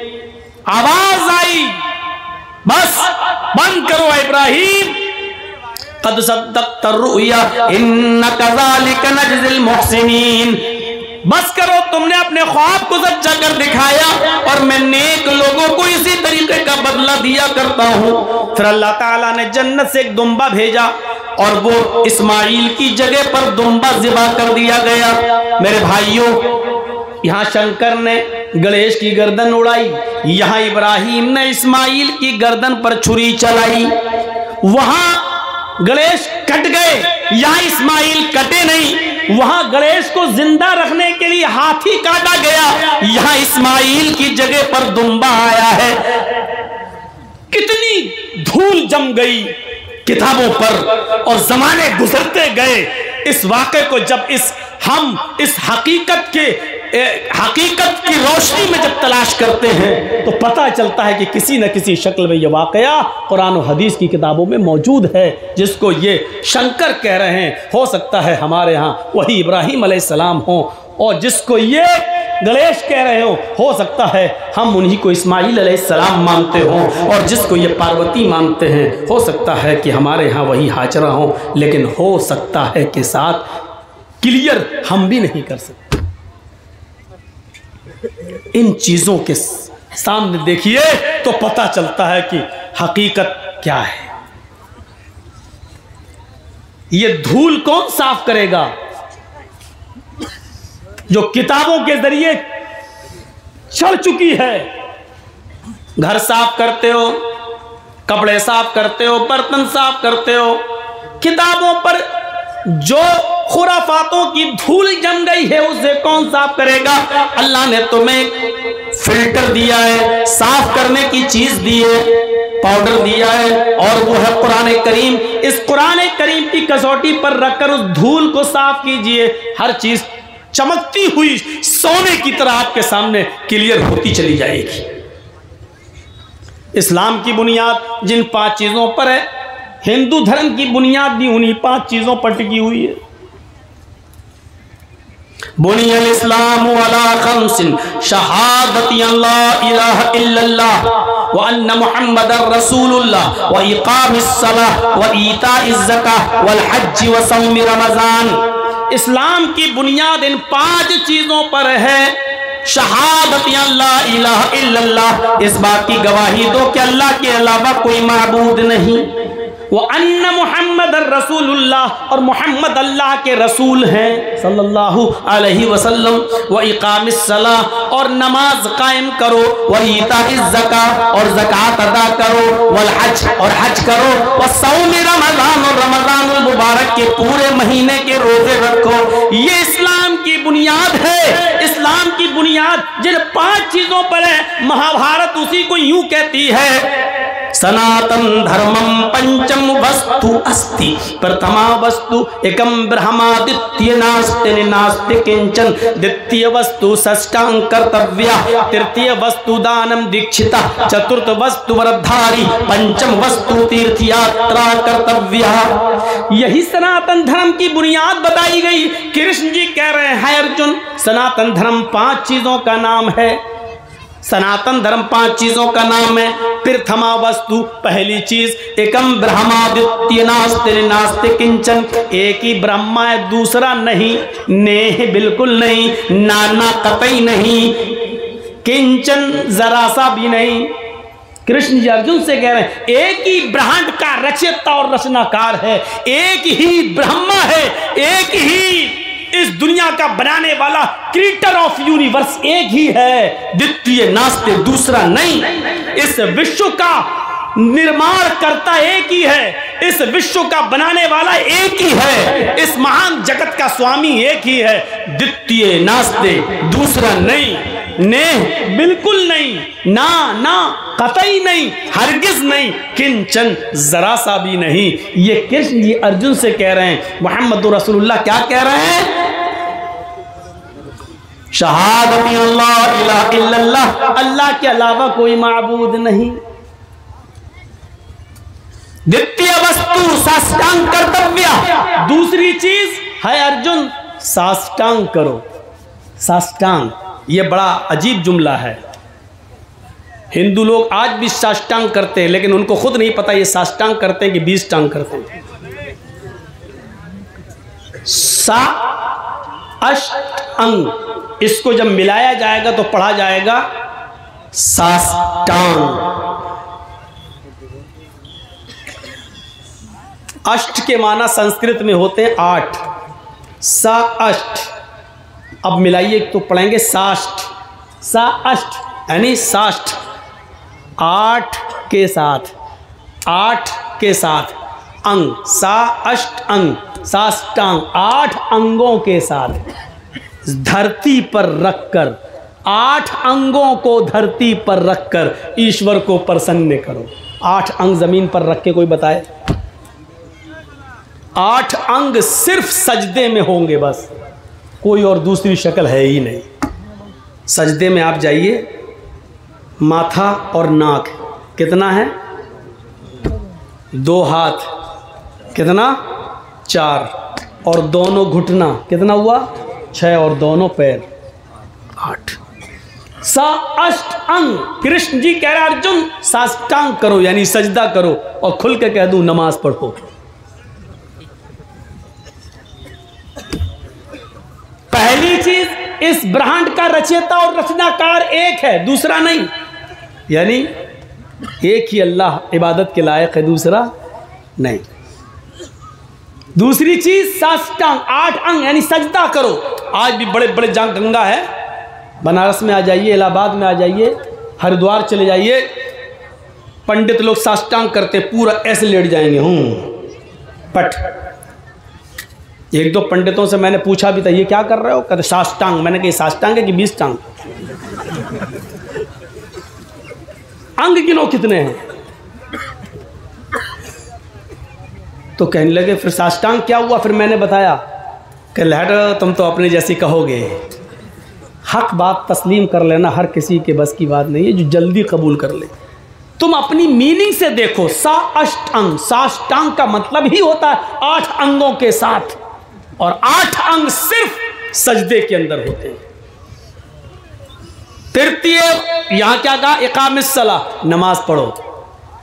Speaker 1: आवाज आई, बस बंद करो इब्राहीम, कद सद्दक़्ता रुया इन्ना कज़ालिका नजज़िल मुहसिनीन। बस करो, तुमने अपने ख्वाब को सच्चा कर दिखाया और मैं नेक लोगों को इसी तरीके का बदला दिया करता हूँ। फिर अल्लाह ताला ने जन्नत से एक दुम्बा भेजा और वो इस्माइल की जगह पर दुम्बा ज़िबा कर दिया गया। मेरे भाइयों, यहाँ शंकर ने गणेश की गर्दन उड़ाई, यहाँ इब्राहीम ने इस्माइल की गर्दन पर छुरी चलाई। वहां गणेश कट गए, यहाँ इस्माइल कटे नहीं। वहां गणेश को जिंदा रखने के लिए हाथी काटा गया, यहाँ इस्माइल की जगह पर दुम्बा आया है। कितनी धूल जम गई किताबों पर और जमाने गुजरते गए। इस वाक़े को जब हम इस हकीकत की रोशनी में जब तलाश करते हैं तो पता चलता है कि किसी न किसी शक्ल में यह वाक़या कुरान और हदीस की किताबों में मौजूद है। जिसको ये शंकर कह रहे हैं, हो सकता है हमारे यहाँ वही इब्राहीम अलैहिस्सलाम हो, और जिसको ये गणेश कह रहे हो सकता है हम उन्हीं को इस्माइल अलैहिस्सलाम मानते हों, और जिसको ये पार्वती मानते हैं हो सकता है कि हमारे यहाँ वही हाजरा हो। लेकिन हो सकता है कि साथ क्लियर हम भी नहीं कर सकते। इन चीजों के सामने देखिए तो पता चलता है कि हकीकत क्या है। ये धूल कौन साफ करेगा? जो किताबों के जरिए चढ़ चुकी है। घर साफ करते हो, कपड़े साफ करते हो, बर्तन साफ करते हो, किताबों पर जो खुराफातों की धूल जम गई है उसे कौन साफ करेगा? अल्लाह ने तुम्हें फिल्टर दिया है, साफ करने की चीज दी है, पाउडर दिया है, और वो है कुरान करीम। इस कुरान करीम की कसौटी पर रखकर उस धूल को साफ कीजिए, हर चीज चमकती हुई सोने की तरह आपके सामने क्लियर होती चली जाएगी। इस्लाम की बुनियाद जिन 5 चीजों पर है, हिंदू धर्म की बुनियाद भी उन्हीं 5 चीजों पर टिकी हुई है। बुनियल इस्लामु अला खम्सिन शहादती अल्ला इलाहा इल्लल्लाह व अन्ना मुहम्मदर रसूलुल्लाह व इकामिस सलाह व ईताइज ज़काह वल हज्ज व सौम रमज़ान। इस्लाम की बुनियाद इन 5 चीजों पर है। शहादत अल्लाह इलाहा इल्लल्लाह, इस बात की गवाही दो कि अल्लाह के अलावा कोई माबूद नहीं। वो अन्ना मुहम्मद रसूलुल्लाह, और मोहम्मद अल्लाह के रसूल हैं सल्लल्लाहु अलैहि वसल्लम। व इकामिस सलाह, और नमाज कायम करो। व ईताइज ज़का, और ज़कात अदा करो। वल हज, और हज करो। व सौम रमज़ान, और रमज़ानुल मुबारक के पूरे महीने के रोजे रखो। ये इस्लाम की बुनियाद है। इस्लाम की बुनियाद जिन 5 चीजों पर है, महाभारत उसी को यूं कहती है, सनातन धर्मम पंचम वस्तु अस्ति, प्रथमा वस्तु एकम ब्रह्मा, द्वितीय नास्ति नास्ति किंचन, द्वितीय वस्तु षष्ठांग कर्तव्या, तृतीय वस्तु दानम दीक्षिता, चतुर्थ वस्तु वरधारी, पंचम वस्तु तीर्थ यात्रा कर्तव्या। यही सनातन धर्म की बुनियाद बताई गई। कृष्ण जी कह रहे हैं अर्जुन, सनातन धर्म 5 चीजों का नाम है। सनातन धर्म 5 चीजों का नाम है। प्रथमा वस्तु, पहली चीज, एकम ब्रह्मा, द्वितीय नास्ति नास्ति किंचन, एक ही ब्रह्मा है, दूसरा नहीं। नेह, बिल्कुल नहीं। नाना, कतई नहीं। किंचन, जरा सा भी नहीं। कृष्ण जी अर्जुन से कह रहे हैं, एक ही ब्रह्मांड का रचयिता और रचनाकार है, एक ही ब्रह्मा है, एक ही इस दुनिया का बनाने वाला, क्रिएटर ऑफ यूनिवर्स एक ही है, द्वितीय नास्ते, दूसरा नहीं। इस विश्व का निर्माण करता एक ही है, इस विश्व का बनाने वाला एक ही है, इस महान जगत का स्वामी एक ही है, द्वितीय नास्ते, दूसरा नहीं। ने, बिल्कुल नहीं। ना ना, कतई नहीं, हरगिज नहीं, किंचन, जरा सा भी नहीं। ये कृष्ण जी अर्जुन से कह रहे हैं। मोहम्मद रसूलुल्लाह क्या कह रहे हैं? शहादत अल्लाह इलाहा इल्लल्लाह, अल्लाह के अलावा कोई माबूद नहीं। द्वितीय वस्तु साष्टांग कर्तव्य, दूसरी चीज है अर्जुन, साष्टांग करो। साष्टांग, ये बड़ा अजीब जुमला है। हिंदू लोग आज भी साष्टांग करते हैं, लेकिन उनको खुद नहीं पता ये साष्टांग करते हैं कि 20 टांग करते हैं। सा अष्ट अंग, इसको जब मिलाया जाएगा तो पढ़ा जाएगा साष्टांग। अष्ट के माना संस्कृत में होते हैं 8, सा अष्ट। अब मिलाइए तो पढ़ेंगे साष्ट, सा अष्ट यानी साष्ट, 8 के साथ, 8 के साथ अंग, सा अष्ट अंग, साष्टांग, 8 अंगों के साथ धरती पर रखकर, 8 अंगों को धरती पर रखकर ईश्वर को प्रसन्न करो। 8 अंग जमीन पर रख के कोई बताए? 8 अंग सिर्फ सजदे में होंगे बस, कोई और दूसरी शक्ल है ही नहीं। सजदे में आप जाइए, माथा और नाक कितना है? 2 हाथ कितना? 4, और दोनों घुटना कितना हुआ? 6, और दोनों पैर 8। सा अष्ट अंग। कृष्ण जी कह रहे अर्जुन साष्टांग करो यानी सजदा करो, और खुल के कह दूं नमाज पढ़ो। पहली चीज, इस ब्रह्मांड का रचयिता और रचनाकार एक है, दूसरा नहीं। यानी एक ही अल्लाह इबादत के लायक है, दूसरा नहीं। दूसरी चीज साष्टांग, 8 अंग यानी सजदा करो। आज भी बड़े बड़े जहाँ गंगा है, बनारस में आ जाइए, इलाहाबाद में आ जाइए, हरिद्वार चले जाइए, पंडित लोग साष्टांग करते, पूरा ऐसे लेट जाएंगे पट। 1-2 पंडितों से मैंने पूछा भी था, ये क्या कर रहे हो? कहते साष्टांग। मैंने कहा साष्टांग है कि 20 टांग? अंग गिनो कितने हैं? तो कहने लगे फिर साष्टांग क्या हुआ? फिर मैंने बताया कि लहर तुम तो अपने जैसी कहोगे। हक बात तस्लीम कर लेना हर किसी के बस की बात नहीं है, जो जल्दी कबूल कर ले। तुम अपनी मीनिंग से देखो, सा अष्ट अंग, साष्टांग का मतलब ही होता है 8 अंगों के साथ, और 8 अंग सिर्फ सजदे के अंदर होते हैं। तृतीय, यहां क्या कहा? इकामिस सलाह, नमाज पढ़ो।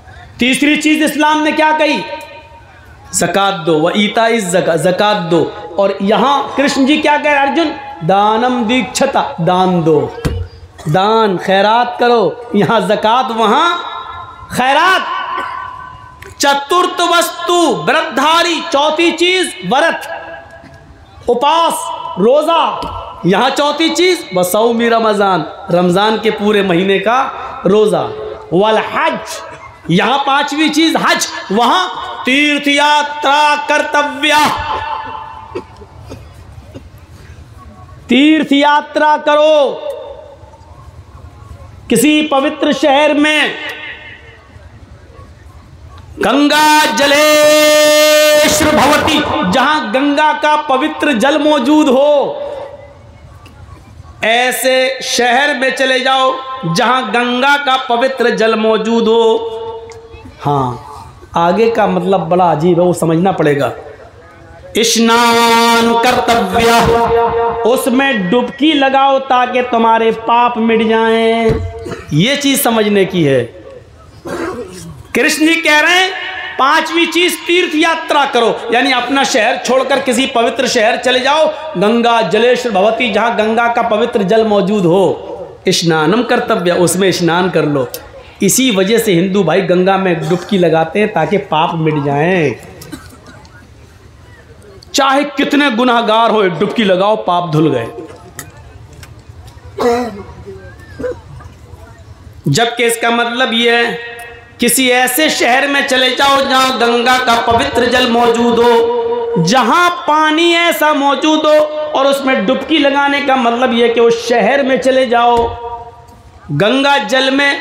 Speaker 1: तीसरी चीज इस्लाम ने क्या कही? ज़कात दो। व ईताइज ज़का, ज़कात दो। और यहां कृष्ण जी क्या कह रहे अर्जुन, दानम दीक्षता, दान दो, दान खैरात करो। यहां ज़कात, वहां खैरात। चतुर्थ वस्तु व्रतधारी, चौथी चीज व्रत, उपास, रोजा। यहां चौथी चीज बसौमी रमजान, रमजान के पूरे महीने का रोजा। वल हज, यहां पांचवी चीज हज, वहां तीर्थ यात्रा कर्तव्य, तीर्थ यात्रा करो किसी पवित्र शहर में, गंगा जलेश्वर भवती, जहां गंगा का पवित्र जल मौजूद हो, ऐसे शहर में चले जाओ जहां गंगा का पवित्र जल मौजूद हो। हाँ, आगे का मतलब बड़ा अजीब है, वो समझना पड़ेगा। स्नान कर्तव्य, उसमें डुबकी लगाओ ताकि तुम्हारे पाप मिट जाएं। ये चीज समझने की है। कृष्ण जी कह रहे हैं पांचवी चीज तीर्थ यात्रा करो, यानी अपना शहर छोड़कर किसी पवित्र शहर चले जाओ, गंगा जलेश्वर भवती, जहां गंगा का पवित्र जल मौजूद हो। स्नानम कर्तव्य, उसमें स्नान कर लो। इसी वजह से हिंदू भाई गंगा में डुबकी लगाते हैं ताकि पाप मिट जाएं। चाहे कितने गुनाहगार हो, डुबकी लगाओ, पाप धुल गए। जबकि इसका मतलब यह है किसी ऐसे शहर में चले जाओ जहां गंगा का पवित्र जल मौजूद हो, जहां पानी ऐसा मौजूद हो, और उसमें डुबकी लगाने का मतलब यह कि उस शहर में चले जाओ, गंगा जल में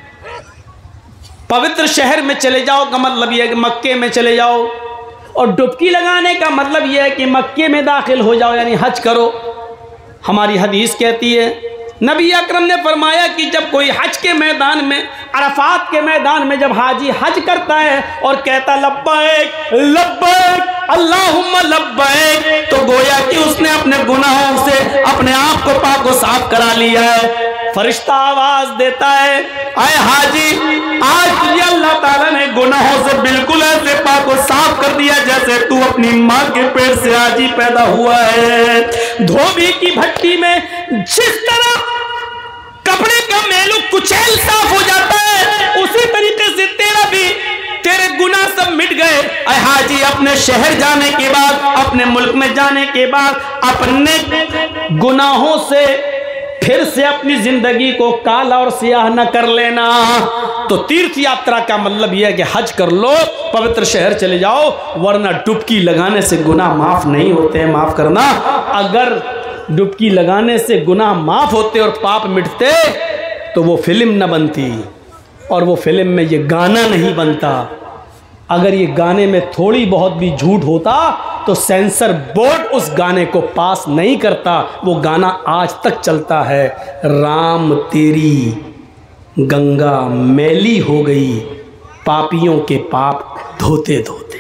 Speaker 1: पवित्र शहर में चले जाओ का मतलब यह है कि मक्के में चले जाओ, और डुबकी लगाने का मतलब यह है कि मक्के में दाखिल हो जाओ, यानी हज करो। हमारी हदीस कहती है, नबी अकरम ने फरमाया कि जब कोई हज के मैदान में, अरफात के मैदान में जब हाजी हज करता है और कहता लब्बैक लब्बैक अल्लाहुम्मा लब्बैक, तो गोया कि उसने अपने गुनाहों से अपने आप को पाक व साफ करा लिया है। फरिश्ता आवाज देता है, आए हाजी, आज तुझे अल्लाह ताला ने गुनाहों से बिल्कुल ऐसे पाक व साफ कर दिया जैसे तू अपनी माँ के पेट से आज ही पैदा हुआ है। धोबी की भट्टी में जिस तरह कपड़े का मैलू कुचैल साफ हो जाता है, उसी तरीके से तेरा भी, तेरे गुनाह सब मिट गए। ऐ हाजी, अपने शहर जाने के बाद, अपने मुल्क में जाने के बाद, अपने गुनाहों से फिर से अपनी जिंदगी को काला और सियाह न कर लेना। तो तीर्थ यात्रा का मतलब यह है कि हज कर लो, पवित्र शहर चले जाओ, वरना डुबकी लगाने से गुनाह माफ नहीं होते हैं। माफ करना, अगर डुबकी लगाने से गुनाह माफ होते और पाप मिटते तो वो फिल्म न बनती, और वो फिल्म में ये गाना नहीं बनता। अगर ये गाने में थोड़ी बहुत भी झूठ होता तो सेंसर बोर्ड उस गाने को पास नहीं करता। वो गाना आज तक चलता है, राम तेरी गंगा मैली हो गई, पापियों के पाप धोते धोते।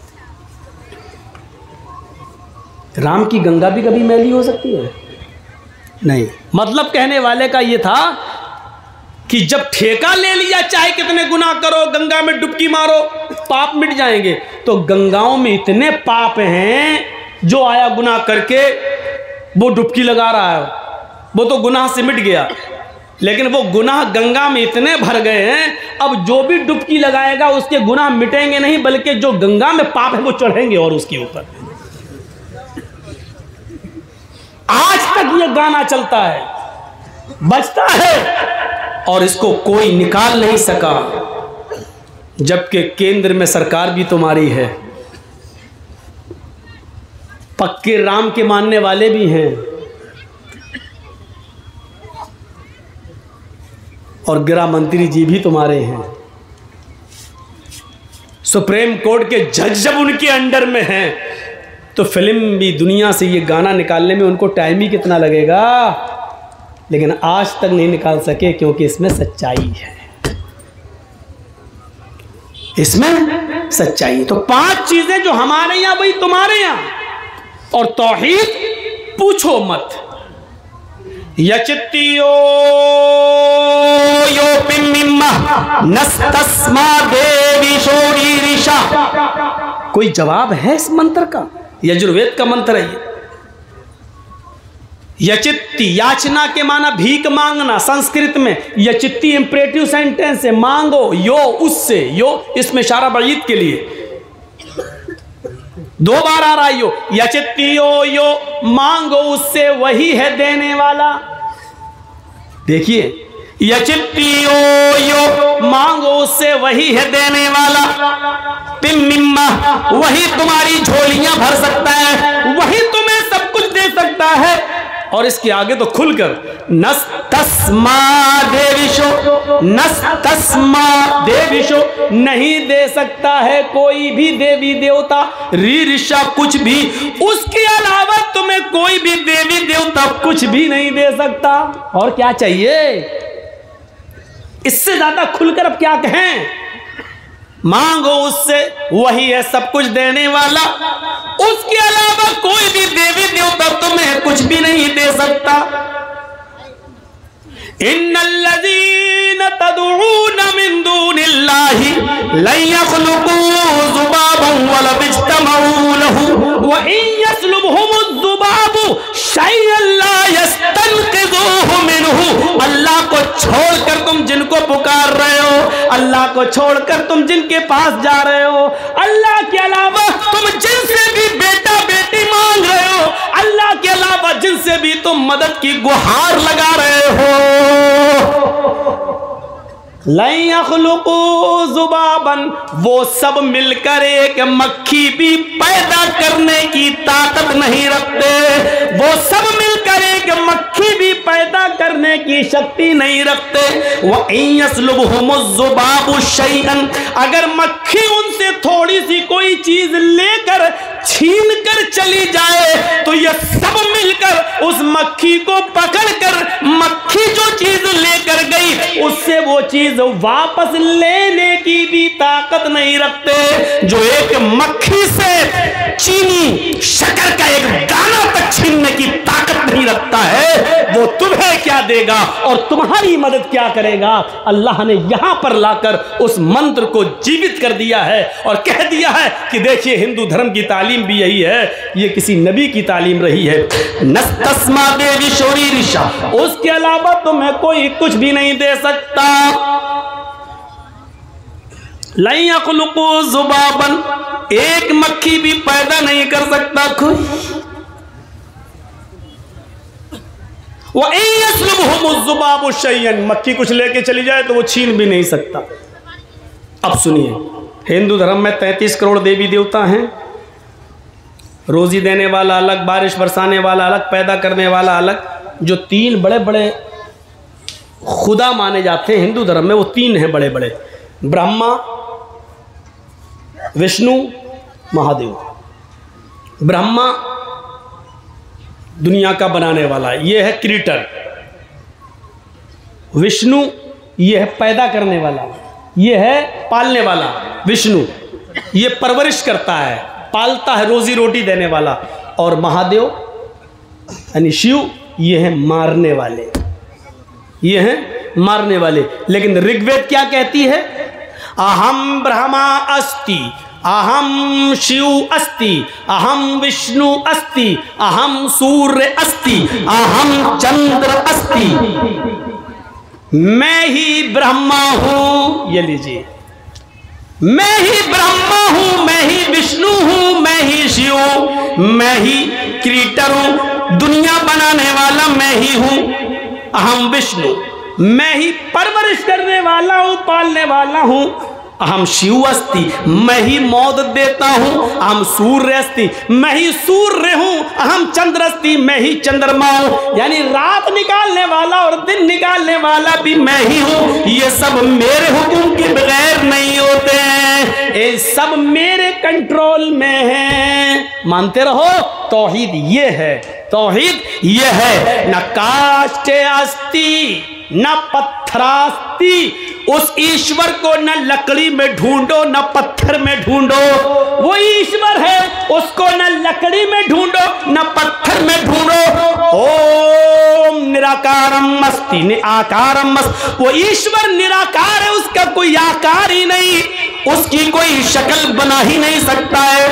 Speaker 1: राम की गंगा भी कभी मैली हो सकती है? नहीं। मतलब कहने वाले का ये था कि जब ठेका ले लिया, चाहे कितने गुनाह करो, गंगा में डुबकी मारो, पाप मिट जाएंगे। तो गंगाओं में इतने पाप हैं, जो आया गुनाह करके वो डुबकी लगा रहा है, वो तो गुनाह से मिट गया, लेकिन वो गुनाह गंगा में इतने भर गए हैं, अब जो भी डुबकी लगाएगा उसके गुनाह मिटेंगे नहीं, बल्कि जो गंगा में पाप है वो चढ़ेंगे और उसके ऊपर। आज तक ये गाना चलता है, बजता है, और इसको कोई निकाल नहीं सका, जबकि केंद्र में सरकार भी तुम्हारी है, पक्के राम के मानने वाले भी हैं, और गृह मंत्री जी भी तुम्हारे हैं। सुप्रीम कोर्ट के जज जब उनके अंडर में हैं, तो फिल्म भी दुनिया से ये गाना निकालने में उनको टाइम ही कितना लगेगा, लेकिन आज तक नहीं निकाल सके, क्योंकि इसमें सच्चाई है, इसमें सच्चाई। तो 5 चीजें जो हमारे यहां वही तुम्हारे यहां, और तौहीद पूछो मत। यचित्तियो यो पिम्मिम्मा नस्तस्मा देवी शोरीरिशा। कोई जवाब है इस मंत्र का? यजुर्वेद का मंत्र है ये। यचित्ती, याचना के माना भीख मांगना, संस्कृत में यचित्ती इंपरेटिव सेंटेंस है, मांगो, यो उससे, यो इसमें इशारा बईद के लिए 2 बार आ रहा है यो, यचित्ती यो मांगो उससे, वही है देने वाला। देखिए, यचित्ती यो मांगो उससे, वही है देने वाला। पिम्मिम्मा, वही तुम्हारी झोलियां भर सकता है, वही तुम्हें सब कुछ दे सकता है। और इसके आगे तो खुलकर नस्तस्मा देविशो, नस्तस्मा देविशो, नहीं दे सकता है कोई भी देवी देवता, रीरिषा कुछ भी, उसके अलावा तुम्हें कोई भी देवी देवता कुछ भी नहीं दे सकता। और क्या चाहिए इससे ज्यादा खुलकर अब क्या कहें? मांगो उससे, वही है सब कुछ देने वाला, उसके अलावा कोई भी देवी देवता तुम्हें कुछ भी नहीं दे सकता। इन्नल्लज़ीना तदऊना मिन दूनिल्लाहि लन यख़्लुक़ू ज़ुबाबन वला इज्तमऊ लहू व इन यस्लुबहुमुज़्ज़ुबाबु शयअन ला यस्तनक़िज़ूहु मिनहु। अल्लाह को छोड़कर तुम जिनको पुकार रहे हो, अल्लाह को छोड़कर तुम जिनके पास जा रहे हो, अल्लाह के अलावा तुम जिनसे भी बेटा बेटी मांग रहे हो, अल्लाह के अलावा जिनसे भी तुम मदद की गुहार लगा रहे हो, लन यख़्लुक़ू ज़ुबाबन, वो सब मिलकर एक मक्खी भी पैदा करने की ताकत नहीं रखते, वो सब मिलकर एक मक्खी भी पैदा करने की शक्ति नहीं रखते। व इन यस्लुबहुमुज़्ज़ुबाबु शैअन, अगर मक्खी उनसे थोड़ी सी कोई चीज लेकर छीन कर चली जाए तो ये सब मिलकर उस मक्खी को पकड़कर, मक्खी जो चीज लेकर गई उससे वो चीज वापस लेने की भी ताकत नहीं रखते। जो एक मक्खी से चीनी शक्कर का एक दाना तक छीनने की ताकत नहीं रखता है, वो तुम्हें क्या देगा और तुम्हारी मदद क्या करेगा? अल्लाह ने यहां पर लाकर उस मंत्र को जीवित कर दिया है और कह दिया है कि देखिए, हिंदू धर्म की तालीम भी यही है, ये किसी नबी की तालीम रही है। नस्तस्मा देवी शोरी ऋषा, उसके अलावा तुम्हें कोई कुछ भी नहीं दे सकता। लन यख़्लुक़ू ज़ुबाबन, एक मक्खी भी पैदा नहीं कर सकता कोई। व इन यस्लुबहुमुज़्ज़ुबाबु शैअन, मक्खी कुछ लेके चली जाए तो वो छीन भी नहीं सकता। अब सुनिए, हिंदू धर्म में 33 करोड़ देवी देवता हैं, रोजी देने वाला अलग, बारिश बरसाने वाला अलग, पैदा करने वाला अलग। जो 3 बड़े बड़े खुदा माने जाते हैं हिंदू धर्म में, वो 3 हैं बड़े बड़े, ब्रह्मा, विष्णु, महादेव। ब्रह्मा दुनिया का बनाने वाला, ये है क्रिएटर। विष्णु ये है पैदा करने वाला, ये है पालने वाला। विष्णु ये परवरिश करता है, पालता है, रोजी रोटी देने वाला। और महादेव यानी शिव ये है मारने वाले, ये हैं मारने वाले। लेकिन ऋग्वेद क्या कहती है? अहम ब्रह्मा अस्ति, अहम शिव अस्ति, अहम विष्णु अस्ति, अहम सूर्य अस्ति, अहम चंद्र अस्ति। मैं ही ब्रह्मा हूं, ये लीजिए, मैं ही ब्रह्मा हूं, मैं ही विष्णु हूं, मैं ही शिव हूं, मैं ही क्रिएटर हूं, दुनिया बनाने वाला मैं ही हूं। अहम विष्णु, मैं ही परवरिश करने वाला हूं, पालने वाला हूं। अहम शिव अस्ति, मैं ही मौत देता हूं। अहम सूर्य अस्ति, मैं ही सूर्य हूं। अहम चंद्र अस्ति, मैं ही चंद्रमा हूं। यानी रात निकालने वाला और दिन निकालने वाला भी मैं ही हूं। ये सब मेरे हुक्म के बगैर नहीं होते हैं, ये सब मेरे कंट्रोल में है। मानते रहो, तौहीद ये है, तौहीद ये है। न काष्ठे अस्ति न पत्थरास्ति, उस ईश्वर को न लकड़ी में ढूंढो न पत्थर में ढूंढो। वो ईश्वर है, उसको न लकड़ी में ढूंढो न पत्थर में ढूंढो। ओम निराकारम अस्ति निराकारम अस्ति, वो ईश्वर निराकार है, उसका कोई आकार ही नहीं, उसकी कोई शक्ल बना ही नहीं सकता है।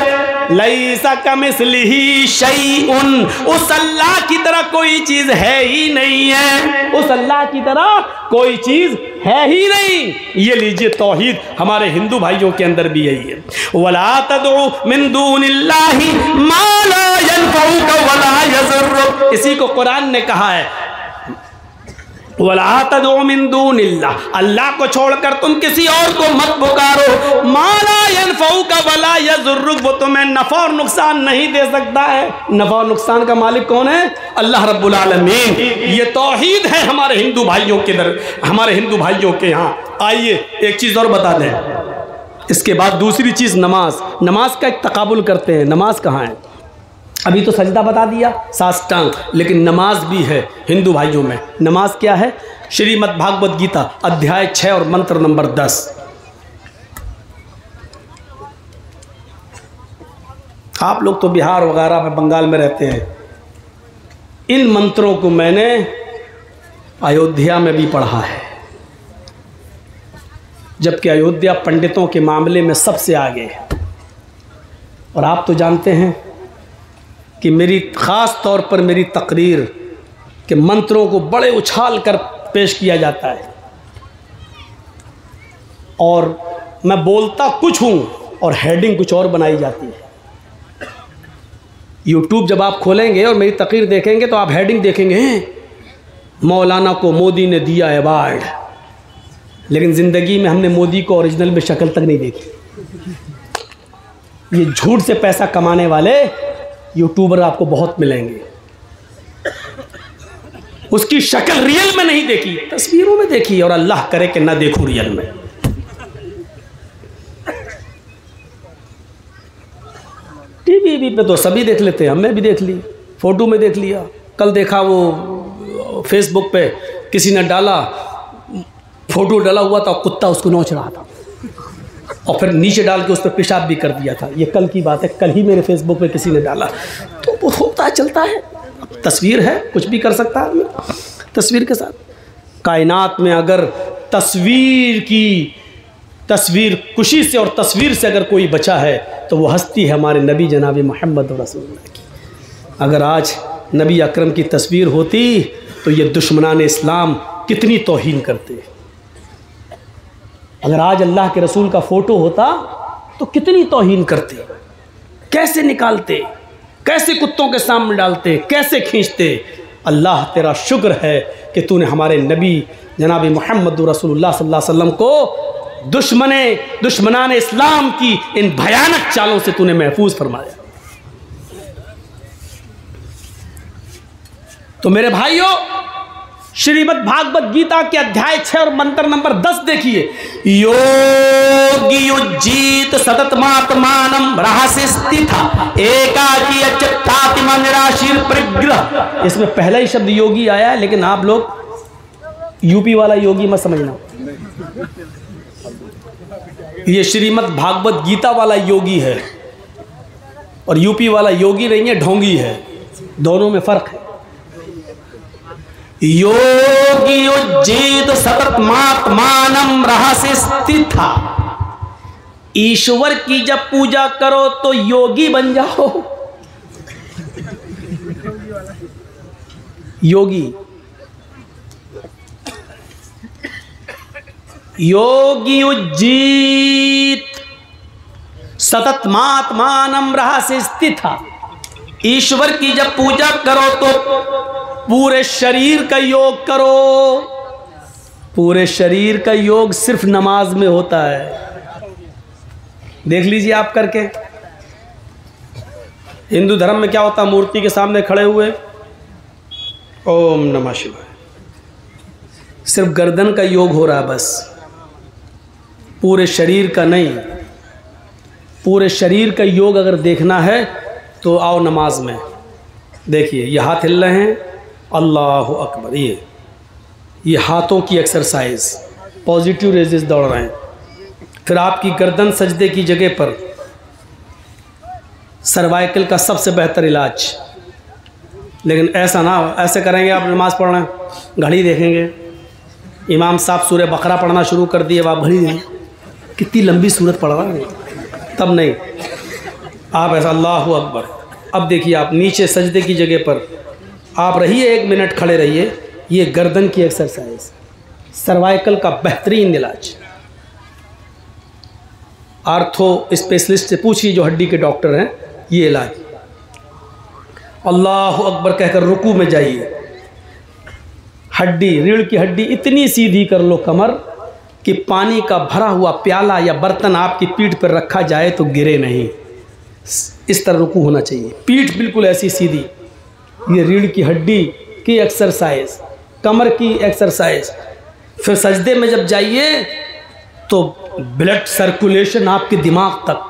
Speaker 1: लैसा कमिस्लिही शैउन, उस अल्लाह की तरह कोई चीज है ही नहीं है, उस अल्लाह की तरह कोई चीज है ही नहीं। ये लीजिए तौहीद हमारे हिंदू भाइयों के अंदर भी यही है। वला तदउ मिन दूनिल्लाहि मा ला यनफउका वला यज़ुर्रुक, इसी को कुरान ने कहा है, वला तदउ मिन दूनिल्लाह, अल्लाह को छोड़कर तुम किसी और को मत पुकारो, मा ला यनफउका वला यज़ुर्रुक, वो तुम्हें नफा और नुकसान नहीं दे सकता है। नफा और नुकसान का मालिक कौन है? अल्लाह रब्बुल आलमीन। ये तौहीद है हमारे हिंदू भाइयों के दर, हमारे हिंदू भाइयों के यहाँ। आइए एक चीज़ और बता दें, इसके बाद दूसरी चीज़ नमाज। नमाज का एक तकाबुल करते हैं, नमाज कहाँ है? अभी तो सजदा बता दिया, साष्टांग, लेकिन नमाज भी है हिंदू भाइयों में। नमाज क्या है? श्रीमद् भागवत गीता अध्याय 6 और मंत्र नंबर 10। आप लोग तो बिहार वगैरह में, बंगाल में रहते हैं, इन मंत्रों को मैंने अयोध्या में भी पढ़ा है, जबकि अयोध्या पंडितों के मामले में सबसे आगे है। और आप तो जानते हैं कि मेरी ख़ास तौर पर मेरी तकरीर के मंत्रों को बड़े उछाल कर पेश किया जाता है, और मैं बोलता कुछ हूँ और हेडिंग कुछ और बनाई जाती है। यूट्यूब जब आप खोलेंगे और मेरी तकरीर देखेंगे तो आप हेडिंग देखेंगे, मौलाना को मोदी ने दिया अवार्ड, लेकिन ज़िंदगी में हमने मोदी को ओरिजिनल में शक्ल तक नहीं देखी। ये झूठ से पैसा कमाने वाले यूट्यूबर आपको बहुत मिलेंगे, उसकी शक्ल रियल में नहीं देखी, तस्वीरों में देखी, और अल्लाह करे कि ना देखूं रियल में। टीवी पे तो सभी देख लेते हैं, हमने भी देख ली, फोटो में देख लिया। कल देखा वो फेसबुक पे किसी ने डाला, फोटो डाला हुआ था, कुत्ता उसको नोच रहा था, और फिर नीचे डाल के उस पर पेशाब भी कर दिया था। ये कल की बात है, कल ही मेरे फेसबुक पे किसी ने डाला। तो वो होता है, चलता है, तस्वीर है, कुछ भी कर सकता है तस्वीर के साथ। कायनात में अगर तस्वीर कुशी से और तस्वीर से अगर कोई बचा है तो वो हस्ती है हमारे नबी जनाब मोहम्मद रसूलुल्लाह की। अगर आज नबी अकरम की तस्वीर होती तो ये दुश्मनान इस्लाम कितनी तौहीन करते। अगर आज अल्लाह के रसूल का फ़ोटो होता तो कितनी तौहीन करते, कैसे निकालते, कैसे कुत्तों के सामने डालते, कैसे खींचते। अल्लाह तेरा शुक्र है कि तूने हमारे नबी जनाब मोहम्मद रसूलुल्लाह सल्लल्लाहु अलैहि वसल्लम को दुश्मनान इस्लाम की इन भयानक चालों से तूने महफूज फरमाया। तो मेरे भाइयों, श्रीमद् भागवत गीता के अध्याय 6 और मंत्र नंबर 10 देखिए। योगियुज्जीत सततमात्मानं रहस्य स्थिता एकाकी अच्युतात्मा निराशीर परिग्रह। इसमें पहला ही शब्द योगी आया है, लेकिन आप लोग यूपी वाला योगी मत समझना, ये श्रीमद् भागवत गीता वाला योगी है और यूपी वाला योगी नहीं है, ढोंगी है। दोनों में फर्क है। योगी उज्जीत सततमात्मानं रहस्य स्थिता, ईश्वर की जब पूजा करो तो योगी बन जाओ। योगी योगी उज्जीत सततमात्मानं रहस्य स्थिता, ईश्वर की जब पूजा करो तो पूरे शरीर का योग करो। पूरे शरीर का योग सिर्फ नमाज में होता है। देख लीजिए आप करके। हिंदू धर्म में क्या होता है? मूर्ति के सामने खड़े हुए ओम नमः शिवाय, सिर्फ गर्दन का योग हो रहा है बस, पूरे शरीर का नहीं। पूरे शरीर का योग अगर देखना है तो आओ नमाज में। देखिए ये हाथ हिल रहे हैं, अल्लाह अकबर, ये हाथों की एक्सरसाइज, पॉजिटिव रेजेस दौड़ रहे हैं। फिर आपकी गर्दन सजदे की जगह पर, सर्वाइकल का सबसे बेहतर इलाज। लेकिन ऐसा ना, ऐसे करेंगे आप नमाज़ पढ़ रहे हैं, घड़ी देखेंगे, इमाम साहब सूरह बकरा पढ़ना शुरू कर दिए, आप घड़ी देखें कितनी लंबी सूरत पढ़ रहा है, तब नहीं। आप ऐसा अल्लाहु अकबर। अब देखिए आप नीचे सजदे की जगह पर आप रहिए, 1 मिनट खड़े रहिए। ये गर्दन की एक्सरसाइज, सर्वाइकल का बेहतरीन इलाज। आर्थो स्पेशलिस्ट से पूछिए जो हड्डी के डॉक्टर हैं, ये इलाज। अल्लाहु अकबर कहकर रुकू में जाइए। हड्डी, रीढ़ की हड्डी इतनी सीधी कर लो कमर कि पानी का भरा हुआ प्याला या बर्तन आपकी पीठ पर रखा जाए तो गिरे नहीं। इस तरह रुकू होना चाहिए, पीठ बिल्कुल ऐसी सीधी। ये रीढ़ की हड्डी की एक्सरसाइज, कमर की एक्सरसाइज। फिर सजदे में जब जाइए तो ब्लड सर्कुलेशन आपके दिमाग तक,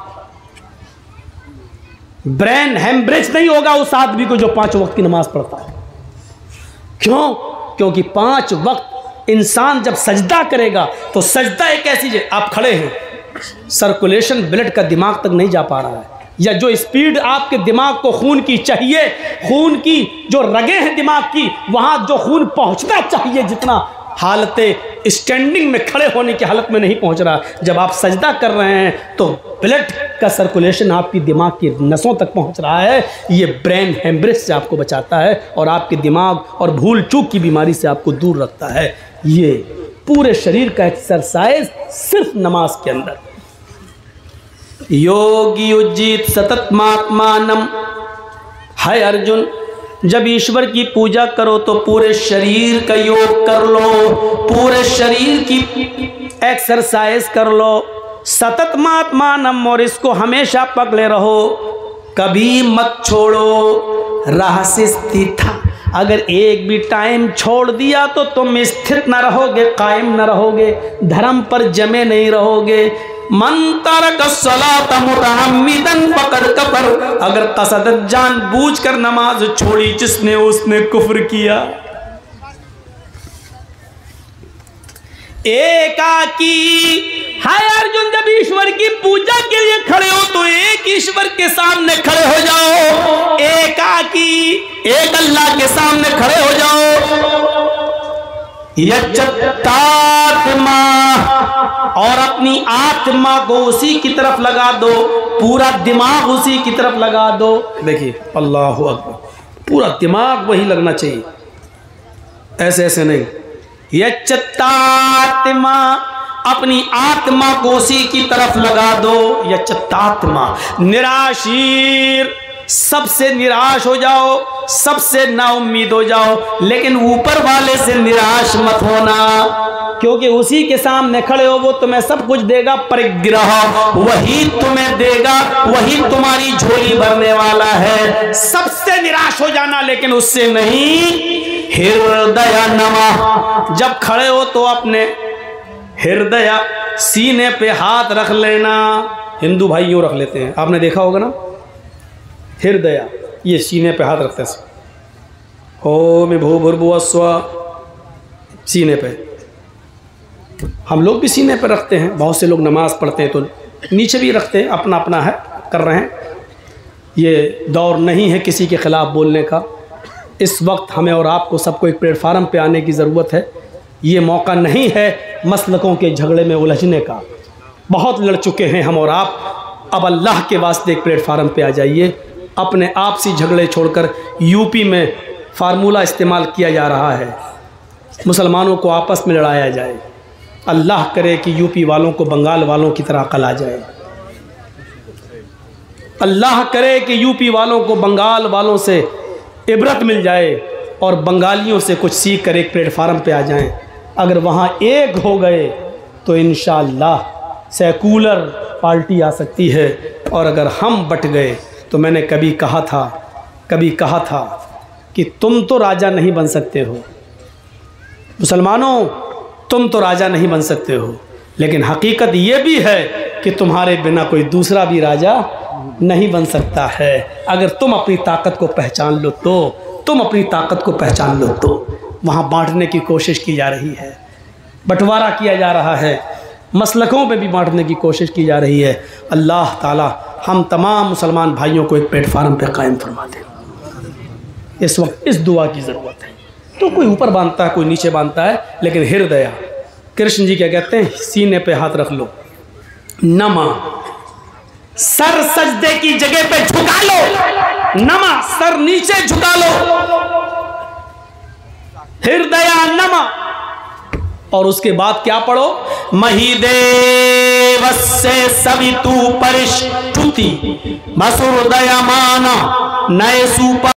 Speaker 1: ब्रेन हेमरेज नहीं होगा उस आदमी को जो 5 वक्त की नमाज पढ़ता है। क्यों? क्योंकि 5 वक्त इंसान जब सजदा करेगा तो सजदा एक ऐसी जगह, आप खड़े हैं, सर्कुलेशन ब्लड का दिमाग तक नहीं जा पा रहा है, या जो स्पीड आपके दिमाग को खून की चाहिए, खून की जो रगें हैं दिमाग की, वहां जो खून पहुंचना चाहिए जितना, हालते स्टैंडिंग में, खड़े होने की हालत में नहीं पहुंच रहा। जब आप सजदा कर रहे हैं तो ब्लड का सर्कुलेशन आपकी दिमाग की नसों तक पहुंच रहा है। ये ब्रेन हेमरेज से आपको बचाता है और आपके दिमाग और भूल चूक की बीमारी से आपको दूर रखता है। ये पूरे शरीर का एक्सरसाइज सिर्फ नमाज के अंदर। योगी उज्जीत सतत महात्मानम। है अर्जुन, जब ईश्वर की पूजा करो तो पूरे शरीर का योग कर लो, पूरे शरीर की एक्सरसाइज कर लो। सतत महात्मानम, और इसको हमेशा पकड़े रहो, कभी मत छोड़ो। राह से स्थित, अगर एक भी टाइम छोड़ दिया तो तुम स्थित न रहोगे, कायम न रहोगे, धर्म पर जमे नहीं रहोगे। मन तरक सलात मुतअम्मिदन फकद कफर, अगर कसदत जानबूझ कर नमाज छोड़ी जिसने, उसने कुफ्र किया। एकाकी, हाय अर्जुन, जब ईश्वर की पूजा के लिए खड़े हो तो एक ईश्वर के सामने खड़े हो जाओ, एकाकी, एक अल्लाह के सामने खड़े हो जाओ। यच्चत्तात्मा, और अपनी आत्मा को उसी की तरफ लगा दो, पूरा दिमाग उसी की तरफ लगा दो। देखिए अल्लाहु अकबर, पूरा दिमाग वही लगना चाहिए, ऐसे ऐसे नहीं। यच्चत्तात्मा, अपनी आत्मा को उसी की तरफ लगा दो। यच्चत्तात्मा, निराशीर, सबसे निराश हो जाओ, सबसे नाउम्मीद हो जाओ, लेकिन ऊपर वाले से निराश मत होना, क्योंकि उसी के सामने खड़े हो, वो तुम्हें सब कुछ देगा, परिग्रह वही तुम्हें देगा, वही तुम्हारी झोली भरने वाला है। सबसे निराश हो जाना, लेकिन उससे नहीं। हृदय नमा, जब खड़े हो तो अपने हृदय, सीने पे हाथ रख लेना। हिंदू भाई यूँ रख लेते हैं, आपने देखा होगा ना, हृदय, ये सीने पे हाथ रखते हैं। ओम भूर्भुवः स्वः, सीने पे, हम लोग भी सीने पे रखते हैं। बहुत से लोग नमाज पढ़ते हैं तो नीचे भी रखते हैं, अपना अपना है, कर रहे हैं। ये दौर नहीं है किसी के ख़िलाफ़ बोलने का। इस वक्त हमें और आपको सबको एक प्लेटफार्म पे आने की ज़रूरत है। ये मौका नहीं है मसलकों के झगड़े में उलझने का। बहुत लड़ चुके हैं हम और आप, अब अल्लाह के वास्ते एक प्लेटफार्म पे आ जाइए। अपने आपसी झगड़े छोड़कर, यूपी में फार्मूला इस्तेमाल किया जा रहा है, मुसलमानों को आपस में लड़ाया जाए। अल्लाह करे कि यूपी वालों को बंगाल वालों की तरह अकल आ जाए। अल्लाह करे कि यूपी वालों को बंगाल वालों से इबरत मिल जाए और बंगालियों से कुछ सीख कर एक प्लेटफार्म पे आ जाएं। अगर वहाँ एक हो गए तो इंशाअल्लाह सेकुलर पार्टी आ सकती है। और अगर हम बट गए तो मैंने कभी कहा था कि तुम तो राजा नहीं बन सकते हो, मुसलमानों तुम तो राजा नहीं बन सकते हो, लेकिन हकीकत ये भी है कि तुम्हारे बिना कोई दूसरा भी राजा नहीं बन सकता है। अगर तुम अपनी ताकत को पहचान लो तो, तुम अपनी ताकत को पहचान लो तो। वहाँ बांटने की कोशिश की जा रही है, बंटवारा किया जा रहा है, मसलकों पे भी बांटने की कोशिश की जा रही है। अल्लाह ताला हम तमाम मुसलमान भाइयों को एक प्लेटफार्म पे कायम फरमा दे। इस वक्त इस दुआ की ज़रूरत है। तो कोई ऊपर बांधता है, कोई नीचे बांधता है, लेकिन हृदय, कृष्ण जी क्या कहते हैं, सीने पे हाथ रख लो। नमा, सर सजदे की जगह पे झुका लो, नमा, सर नीचे झुका लो, हृदया नमा, और उसके बाद क्या पढ़ो, महिदेवस्य सवितु परिष्टुति मसुर्दयमाना नए सुपर